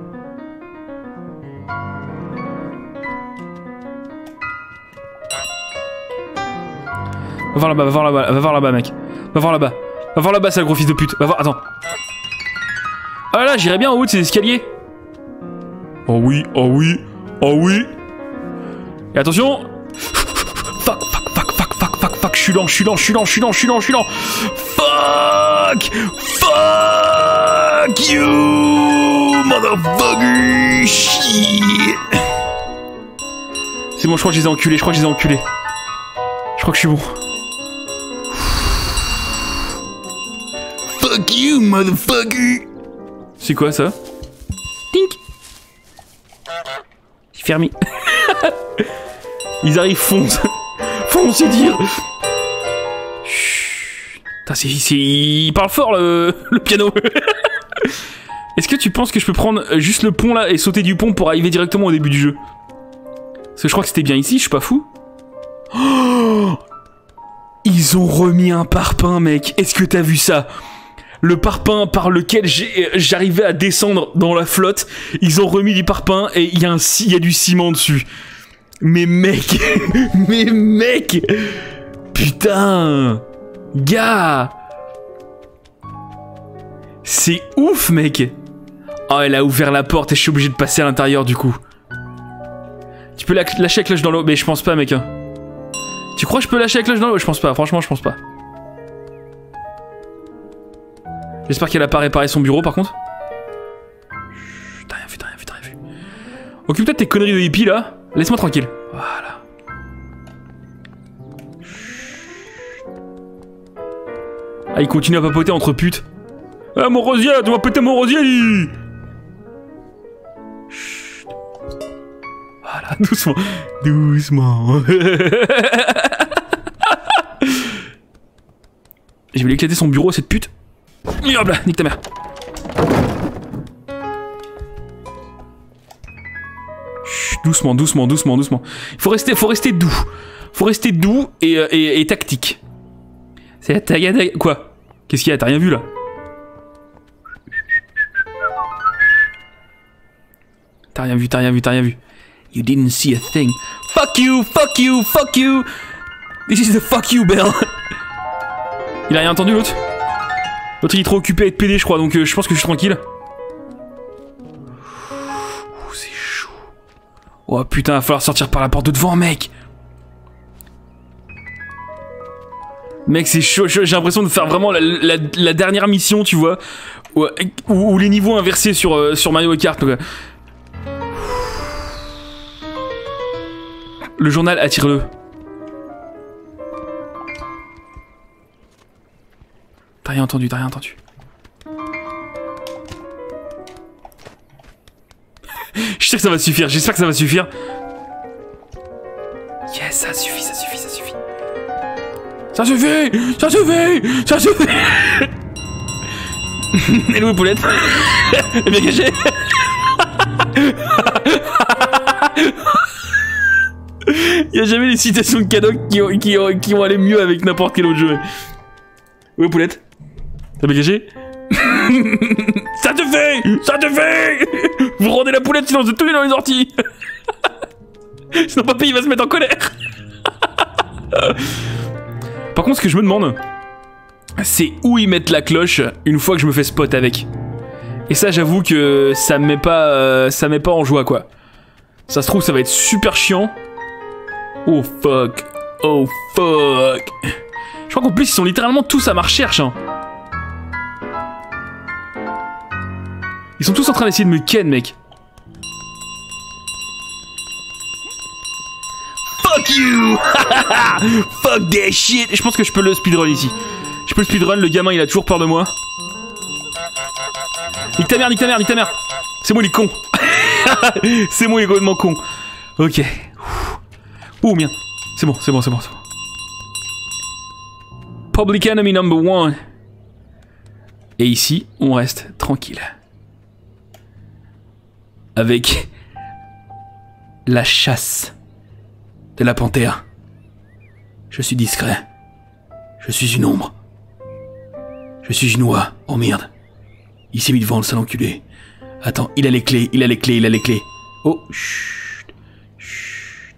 Va voir là-bas, va voir là-bas, va voir là-bas, mec. Va voir là-bas. Va voir là-bas, sale gros fils de pute. Va voir, attends. Ah là, j'irais bien en haut de ces escaliers. Oh oui, oh oui, oh oui. Et attention. Fuck, fuck, fuck, fuck, fuck, fuck, fuck. Je suis lent, je suis lent, je suis lent, je suis lent, je suis lent, je suis lent. Fuck. Fuck you, motherfucker. Shit. C'est bon, je crois que je les ai enculés, je crois que je les ai enculés. Je crois que je suis bon. Fuck you, motherfucker. C'est quoi ça? Tink. J'ai fermé. Ils arrivent, fonce. Fonce, c'est dire. Putain, il parle fort le piano. Est-ce que tu penses que je peux prendre juste le pont là et sauter du pont pour arriver directement au début du jeu? Parce que je crois que c'était bien ici, je suis pas fou. Oh, ils ont remis un parpaing, mec. Est-ce que t'as vu ça? Le parpaing par lequel j'arrivais à descendre dans la flotte, ils ont remis du parpaing et il y a du ciment dessus. Mais mec, mais mec, putain, gars. C'est ouf, mec. Oh, elle a ouvert la porte et je suis obligé de passer à l'intérieur du coup. Tu peux lâcher la cloche dans l'eau, mais je pense pas, mec. Tu crois que je peux lâcher la cloche dans l'eau? Je pense pas, franchement, je pense pas. J'espère qu'elle a pas réparé son bureau par contre. Chut, t'as rien vu, t'as rien vu, t'as rien vu. Occupe-toi de tes conneries de hippie là. Laisse-moi tranquille. Voilà. Ah, il continue à papoter entre putes. Ah, mon rosier, tu vas péter mon rosier, lui. Chut. Voilà, doucement. Doucement. Je vais lui éclater son bureau, cette pute. Et hop là, nique ta mère. Chut, doucement, doucement, doucement, doucement. Faut rester doux. Faut rester doux et tactique. C'est la tagada... Quoi? Qu'est-ce qu'il y a? T'as rien vu là? T'as rien vu, t'as rien vu, t'as rien vu. You didn't see a thing. Fuck you, fuck you, fuck you. This is the fuck you bell. Il a rien entendu l'autre? L'autre il est trop occupé à être pédé je crois, donc je pense que je suis tranquille. Oh, c'est chaud. Oh putain, va falloir sortir par la porte de devant, mec. Mec, c'est chaud, j'ai l'impression de faire vraiment la dernière mission, tu vois. Ou les niveaux inversés sur Mario Kart. Donc, le journal, attire-le. T'as rien entendu, t'as rien entendu. Je sais que ça va suffire, j'espère que ça va suffire. Yes, ça suffit, ça suffit, ça suffit. Ça suffit, ça suffit, ça suffit. Hello poulette. Elle est bien cachée. Y'a jamais les citations de Cadoc qui vont aller mieux avec n'importe quel autre jeu. Oui poulette. T'as bien caché? Ça te fait! Ça te fait! Vous rendez la poulette sinon vous êtes tous les dans les orties. Sinon papy il va se mettre en colère. Par contre ce que je me demande, c'est où ils mettent la cloche une fois que je me fais spot avec. Et ça j'avoue que ça me met pas en joie quoi. Ça se trouve ça va être super chiant. Oh fuck. Oh fuck. Je crois qu'en plus ils sont littéralement tous à ma recherche hein. Ils sont tous en train d'essayer de me ken mec. Fuck you. Fuck that shit. Je pense que je peux le speedrun ici. Je peux le speedrun, le gamin il a toujours peur de moi. Nique ta mère, nique ta mère, nique ta mère. C'est moi il est con. C'est moi il est complètement con. Ok. Ouh bien. C'est bon, c'est bon, c'est bon, c'est bon. Public enemy number 1. Et ici, on reste tranquille. Avec la chasse de la panthère. Je suis discret. Je suis une ombre. Je suis une oie. Oh merde. Il s'est mis devant le sale enculé. Attends, il a les clés, il a les clés, il a les clés. Oh, chut. Chut.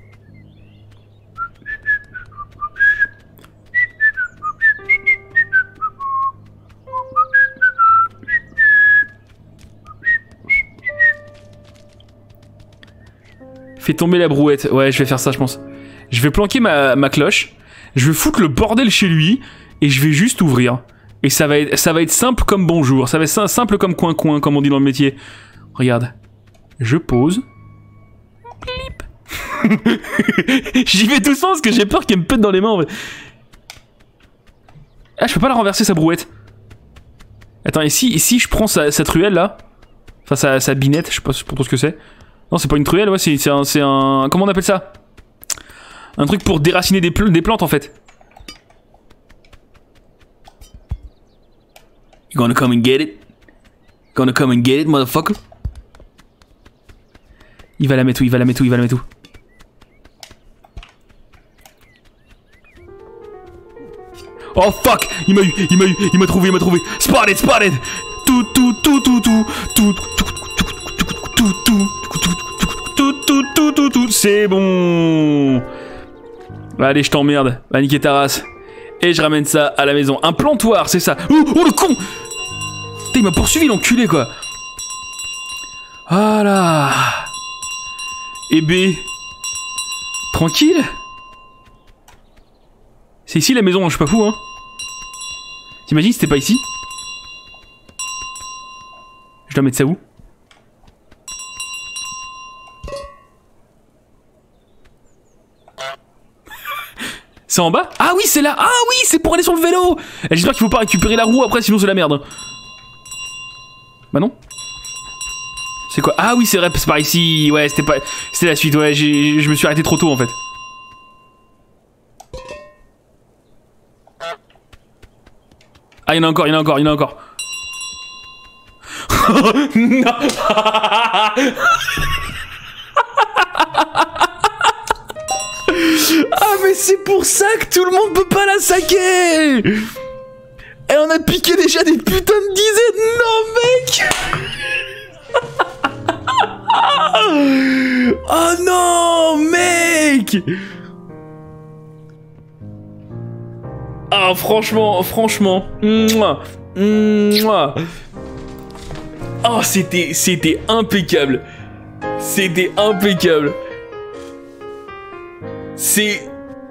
Fais tomber la brouette. Ouais, je vais faire ça, je pense. Je vais planquer ma cloche. Je vais foutre le bordel chez lui. Et je vais juste ouvrir. Et ça va être simple comme bonjour. Ça va être simple comme coin-coin, comme on dit dans le métier. Regarde. Je pose. Blip. J'y vais doucement parce que j'ai peur qu'elle me pète dans les mains. En fait. Ah, je peux pas la renverser, sa brouette. Attends, et si je prends sa truelle, là. Enfin, sa binette, je sais pas pour ce que c'est. Non, c'est pas une truelle, ouais, c'est un... Comment on appelle ça? Un truc pour déraciner des plantes, en fait. You gonna come and get it? Gonna come and get it, motherfucker? Il va la mettre où? Il va la mettre où? Il va la mettre où? Oh fuck! Il m'a eu! Il m'a eu! Il m'a trouvé! Il m'a trouvé! Spotted! Spotted! Tout! C'est bon. Allez, je t'emmerde. Va niquer ta race. Et je ramène ça à la maison. Un plantoir, c'est ça. Oh, oh le con. Putain, il m'a poursuivi l'enculé quoi. Voilà. Et B. Tranquille. C'est ici la maison, hein, je suis pas fou hein. T'imagines si c'était pas ici? Je dois mettre ça où? C'est en bas? Ah oui, c'est là! Ah oui, c'est pour aller sur le vélo! J'espère qu'il faut pas récupérer la roue après, sinon c'est la merde. Bah non. C'est quoi? Ah oui, c'est vrai, c'est par ici. Ouais, c'était pas... C'était la suite, ouais, je me suis arrêté trop tôt en fait. Ah, il y en a encore, il y en a encore, il y en a encore. Non. Ah mais c'est pour ça que tout le monde peut pas la saquer. Elle en a piqué déjà des putains de dizaines. Non mec. Oh non mec. Ah franchement. Mouah. Mouah. Oh c'était impeccable. C'était impeccable. C'est...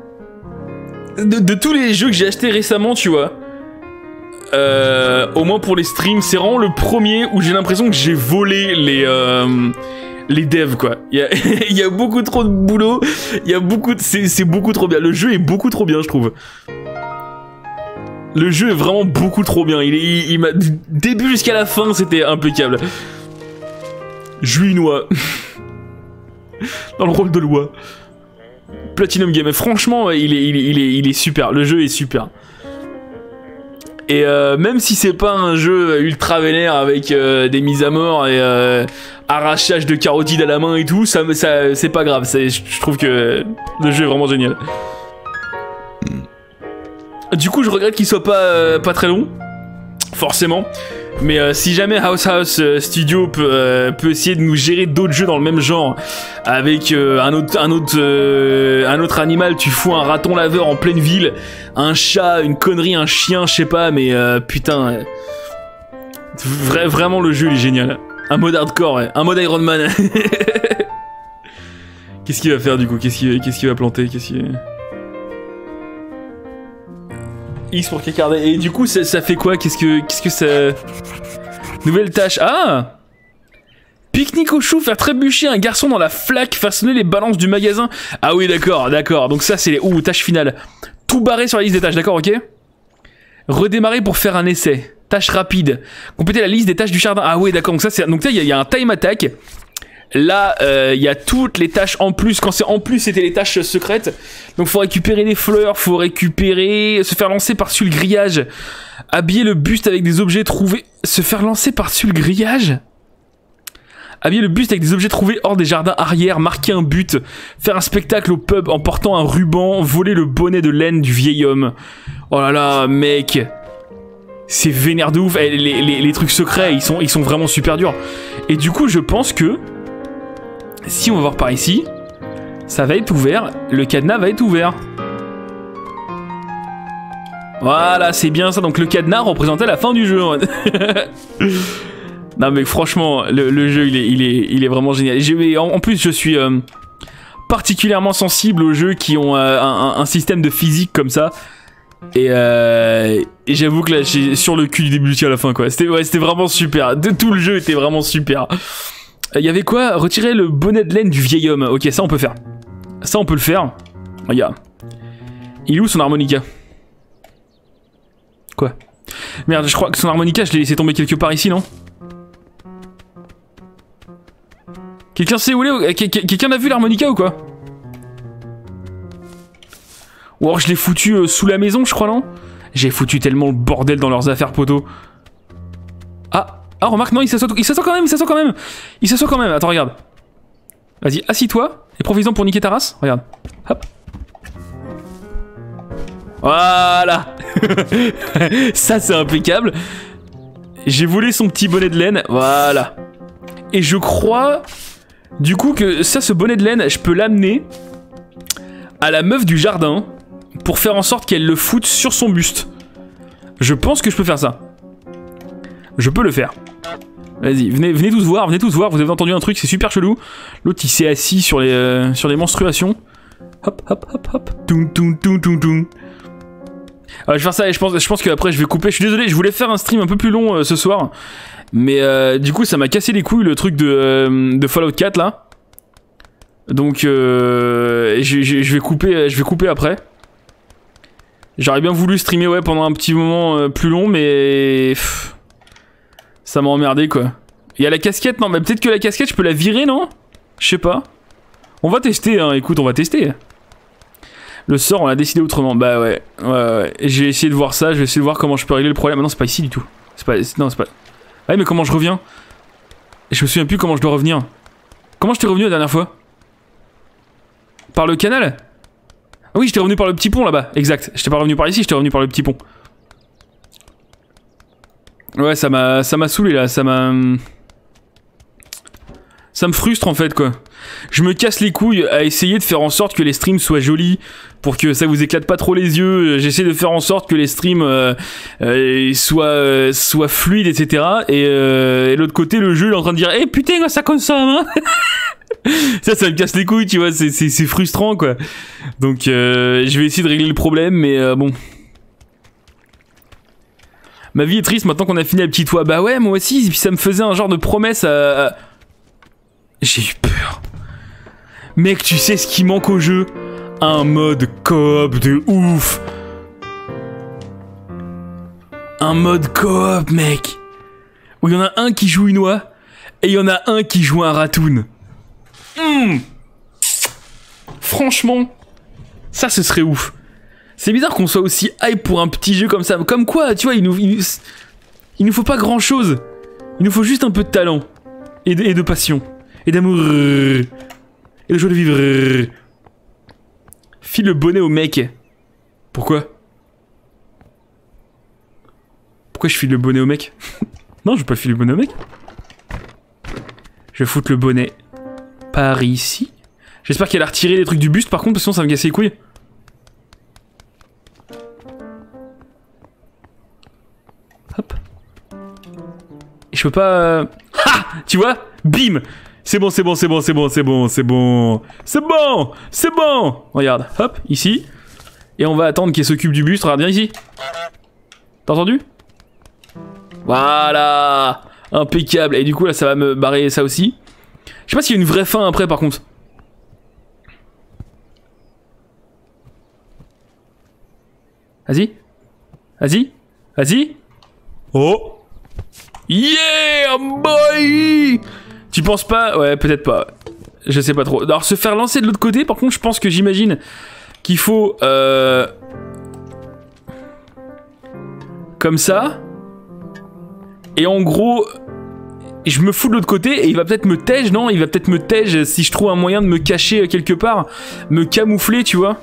De tous les jeux que j'ai achetés récemment, tu vois, au moins pour les streams, c'est vraiment le premier où j'ai l'impression que j'ai volé les devs, quoi. Il y a beaucoup trop de boulot, il y a beaucoup de... C'est beaucoup trop bien. Le jeu est beaucoup trop bien, je trouve. Le jeu est vraiment beaucoup trop bien. Il m'a... Du début jusqu'à la fin, c'était impeccable. Juinois. Dans le rôle de loi. Platinum Game, franchement il est super, le jeu est super. Et même si c'est pas un jeu ultra vénère avec des mises à mort et arrachage de carotides à la main et tout, ça c'est pas grave, je trouve que le jeu est vraiment génial. Du coup je regrette qu'il soit pas très long, forcément. Mais si jamais House Studio peut essayer de nous gérer d'autres jeux dans le même genre, avec un autre animal, tu fous un raton laveur en pleine ville, un chat, une connerie, un chien, je sais pas, mais putain, vraiment le jeu il est génial. Un mode hardcore, ouais. Un mode Iron Man. Qu'est-ce qu'il va faire du coup? Qu'est-ce qu'il va planter? X pour cacarder. Et du coup, ça fait quoi? Qu'est-ce que ça... Nouvelle tâche. Ah! Pique-nique au chou, faire trébucher un garçon dans la flaque, façonner les balances du magasin. Ah oui, d'accord. Donc ça, c'est les... Ouh, tâche finale. Tout barré sur la liste des tâches, d'accord, ok? Redémarrer pour faire un essai. Tâche rapide. Compléter la liste des tâches du jardin. Ah oui, d'accord. Donc ça, c'est... Donc là, il y a un time attack. Là, il y a toutes les tâches en plus. Quand c'est en plus, c'était les tâches secrètes. Donc, faut récupérer des fleurs, faut récupérer... Se faire lancer par-dessus le grillage. Habiller le buste avec des objets trouvés... Se faire lancer par-dessus le grillage? Habiller le buste avec des objets trouvés hors des jardins arrière. Marquer un but. Faire un spectacle au pub en portant un ruban. Voler le bonnet de laine du vieil homme. Oh là là, mec... C'est vénère de ouf. Les trucs secrets, ils sont vraiment super durs. Et du coup, je pense que... Si on va voir par ici, ça va être ouvert, le cadenas va être ouvert. Voilà, c'est bien ça, donc le cadenas représentait la fin du jeu. Non mais franchement, le jeu il est vraiment génial. En plus je suis particulièrement sensible aux jeux qui ont un système de physique comme ça. Et j'avoue que là j'ai sur le cul du début jusqu'à la fin quoi. C'était vraiment super, tout le jeu était vraiment super. Il y avait quoi? Retirer le bonnet de laine du vieil homme. Ok, ça on peut faire. Ça on peut le faire. Regarde. Il est où son harmonica? Quoi? Merde, je crois que son harmonica, je l'ai laissé tomber quelque part ici, non? Quelqu'un sait où il est? Quelqu'un a vu l'harmonica ou quoi? Ou alors je l'ai foutu sous la maison, je crois, non? J'ai foutu tellement le bordel dans leurs affaires, poteau. Ah, remarque, non, il s'assoit quand même. Attends, regarde. Vas-y, assis-toi et profites-en pour niquer ta race. Regarde. Hop. Voilà. Ça, c'est impeccable. J'ai volé son petit bonnet de laine. Voilà. Et je crois, du coup, que ça, ce bonnet de laine, je peux l'amener à la meuf du jardin pour faire en sorte qu'elle le foute sur son buste. Je pense que je peux faire ça. Je peux le faire. Vas-y, venez tous voir, vous avez entendu un truc, c'est super chelou. L'autre il s'est assis sur les menstruations. Hop, hop, hop, hop. Toum, toum, toum, toum, toum. Je vais faire ça et je pense qu'après je vais couper. Je suis désolé, je voulais faire un stream un peu plus long ce soir. Mais du coup ça m'a cassé les couilles le truc de Fallout 4 là. Donc je vais couper après. J'aurais bien voulu streamer ouais pendant un petit moment plus long mais... ça m'a emmerdé quoi. Il y a la casquette, non mais peut-être que la casquette je peux la virer non? Je sais pas. On va tester hein, écoute on va tester. Le sort on l'a décidé autrement, bah ouais. Je vais essayer de voir ça, je vais essayer de voir comment je peux régler le problème. Ah non c'est pas ici du tout. Non c'est pas... Ah mais comment je reviens? Je me souviens plus comment je dois revenir. Comment je t'ai revenu la dernière fois? Par le canal? Ah oui, j'étais revenu par le petit pont là-bas, exact. J'étais pas revenu par ici, j'étais revenu par le petit pont. Ouais, ça m'a saoulé là, ça me frustre en fait quoi. Je me casse les couilles à essayer de faire en sorte que les streams soient jolis pour que ça vous éclate pas trop les yeux. J'essaie de faire en sorte que les streams soient fluides, etc. Et l'autre côté, le jeu il est en train de dire eh putain ça consomme hein. ça me casse les couilles tu vois, c'est frustrant quoi. Donc je vais essayer de régler le problème mais bon. Ma vie est triste maintenant qu'on a fini la petite toit. Bah ouais moi aussi, et puis ça me faisait un genre de promesse à... J'ai eu peur. Mec tu sais ce qui manque au jeu? Un mode coop de ouf. Un mode coop mec. Où il y en a un qui joue une oie et il y en a un qui joue un ratoon. Franchement, ça ce serait ouf. C'est bizarre qu'on soit aussi hype pour un petit jeu comme ça. Comme quoi, tu vois, il nous faut pas grand chose. Il nous faut juste un peu de talent. Et de passion. Et d'amour. Et de joie de vivre. File le bonnet au mec. Pourquoi? Pourquoi je file le bonnet au mec? Non, je vais pas filer le bonnet au mec. Je vais foutre le bonnet par ici. J'espère qu'elle a retiré les trucs du buste par contre, parce que sinon ça va me casser les couilles. Hop. Et je peux pas... Ha! Tu vois? Bim! C'est bon, c'est bon, c'est bon, c'est bon, c'est bon, c'est bon. C'est bon! C'est bon! Regarde, hop, ici. Et on va attendre qu'elle s'occupe du buste. Regarde, viens ici. T'as entendu? Voilà! Impeccable. Et du coup, là, ça va me barrer ça aussi. Je sais pas s'il y a une vraie fin après, par contre. Vas-y. Vas-y. Vas-y. Oh! Yeah, boy! Tu penses pas? Ouais, peut-être pas. Je sais pas trop. Alors, se faire lancer de l'autre côté, par contre, je pense que j'imagine qu'il faut... Comme ça. Et en gros... Je me fous de l'autre côté et il va peut-être me tège, non? Il va peut-être me tège si je trouve un moyen de me cacher quelque part. Me camoufler, tu vois.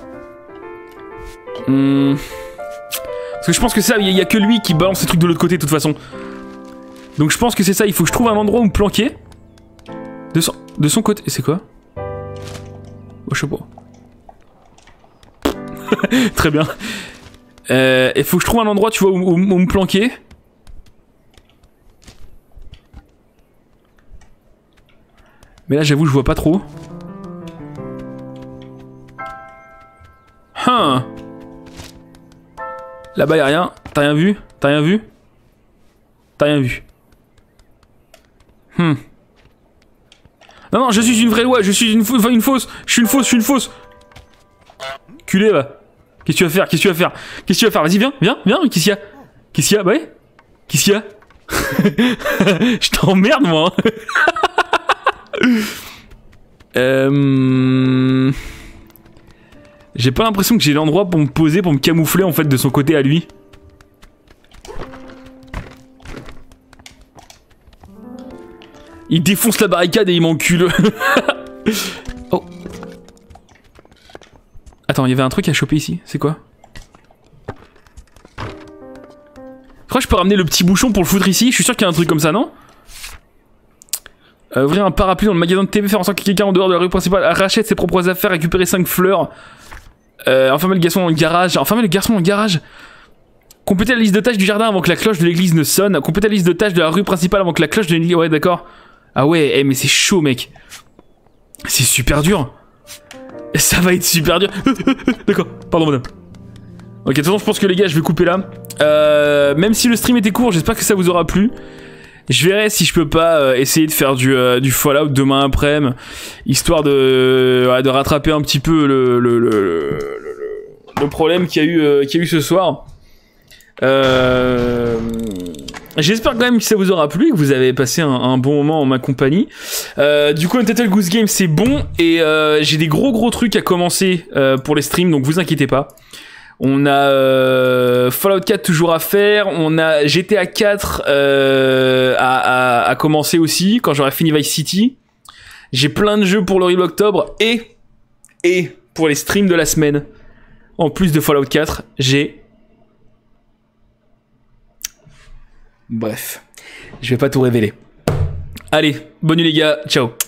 Parce que je pense que ça, il y a que lui qui balance ces trucs de l'autre côté de toute façon. Donc je pense que c'est ça, il faut que je trouve un endroit où me planquer. De son côté. C'est quoi? Oh, je sais pas. Très bien. Il faut que je trouve un endroit, tu vois, où me planquer. Mais là, j'avoue, je vois pas trop. Là-bas, y'a rien. T'as rien vu? T'as rien vu? T'as rien vu. Non, non, je suis une vraie loi. Je suis une fausse. Je suis une fausse, je suis une fausse. Culé, va. Qu'est-ce que tu vas faire? Qu'est-ce que tu vas faire? Qu'est-ce que tu vas faire? Vas-y, viens, viens, viens. Qu'est-ce qu'il y a? Qu'est-ce qu'il y a? Bah ouais. Qu'est-ce qu'il y a? Je t'emmerde, moi. J'ai pas l'impression que j'ai l'endroit pour me poser, pour me camoufler en fait de son côté à lui. Il défonce la barricade et il m'encule. Oh. Attends, il y avait un truc à choper ici, c'est quoi? Je crois que je peux ramener le petit bouchon pour le foutre ici, je suis sûr qu'il y a un truc comme ça, non? Ouvrir un parapluie dans le magasin de TV, faire en sorte que quelqu'un en dehors de la rue principale rachète ses propres affaires, récupérer 5 fleurs. Enfermer le garçon dans le garage. Enfermer le garçon dans le garage. Complétez la liste de tâches du jardin avant que la cloche de l'église ne sonne. Complétez la liste de tâches de la rue principale avant que la cloche de l'église... Ouais, d'accord. Ah ouais, mais c'est chaud, mec. C'est super dur. Ça va être super dur. D'accord, pardon, madame. Ok, de toute façon, je pense que les gars, je vais couper là. Même si le stream était court, j'espère que ça vous aura plu. Je verrai si je peux pas essayer de faire du Fallout demain après-midi, histoire de rattraper un petit peu le problème qu'il y a eu ce soir. J'espère quand même que ça vous aura plu, que vous avez passé un bon moment en ma compagnie. Du coup, Untitled Goose Game, c'est bon, et j'ai des gros trucs à commencer pour les streams, donc vous inquiétez pas. On a Fallout 4 toujours à faire, on a GTA 4 à commencer aussi, quand j'aurai fini Vice City. J'ai plein de jeux pour le Real Octobre, et pour les streams de la semaine, en plus de Fallout 4, j'ai... Bref, je vais pas tout révéler. Allez, bonne nuit les gars, ciao.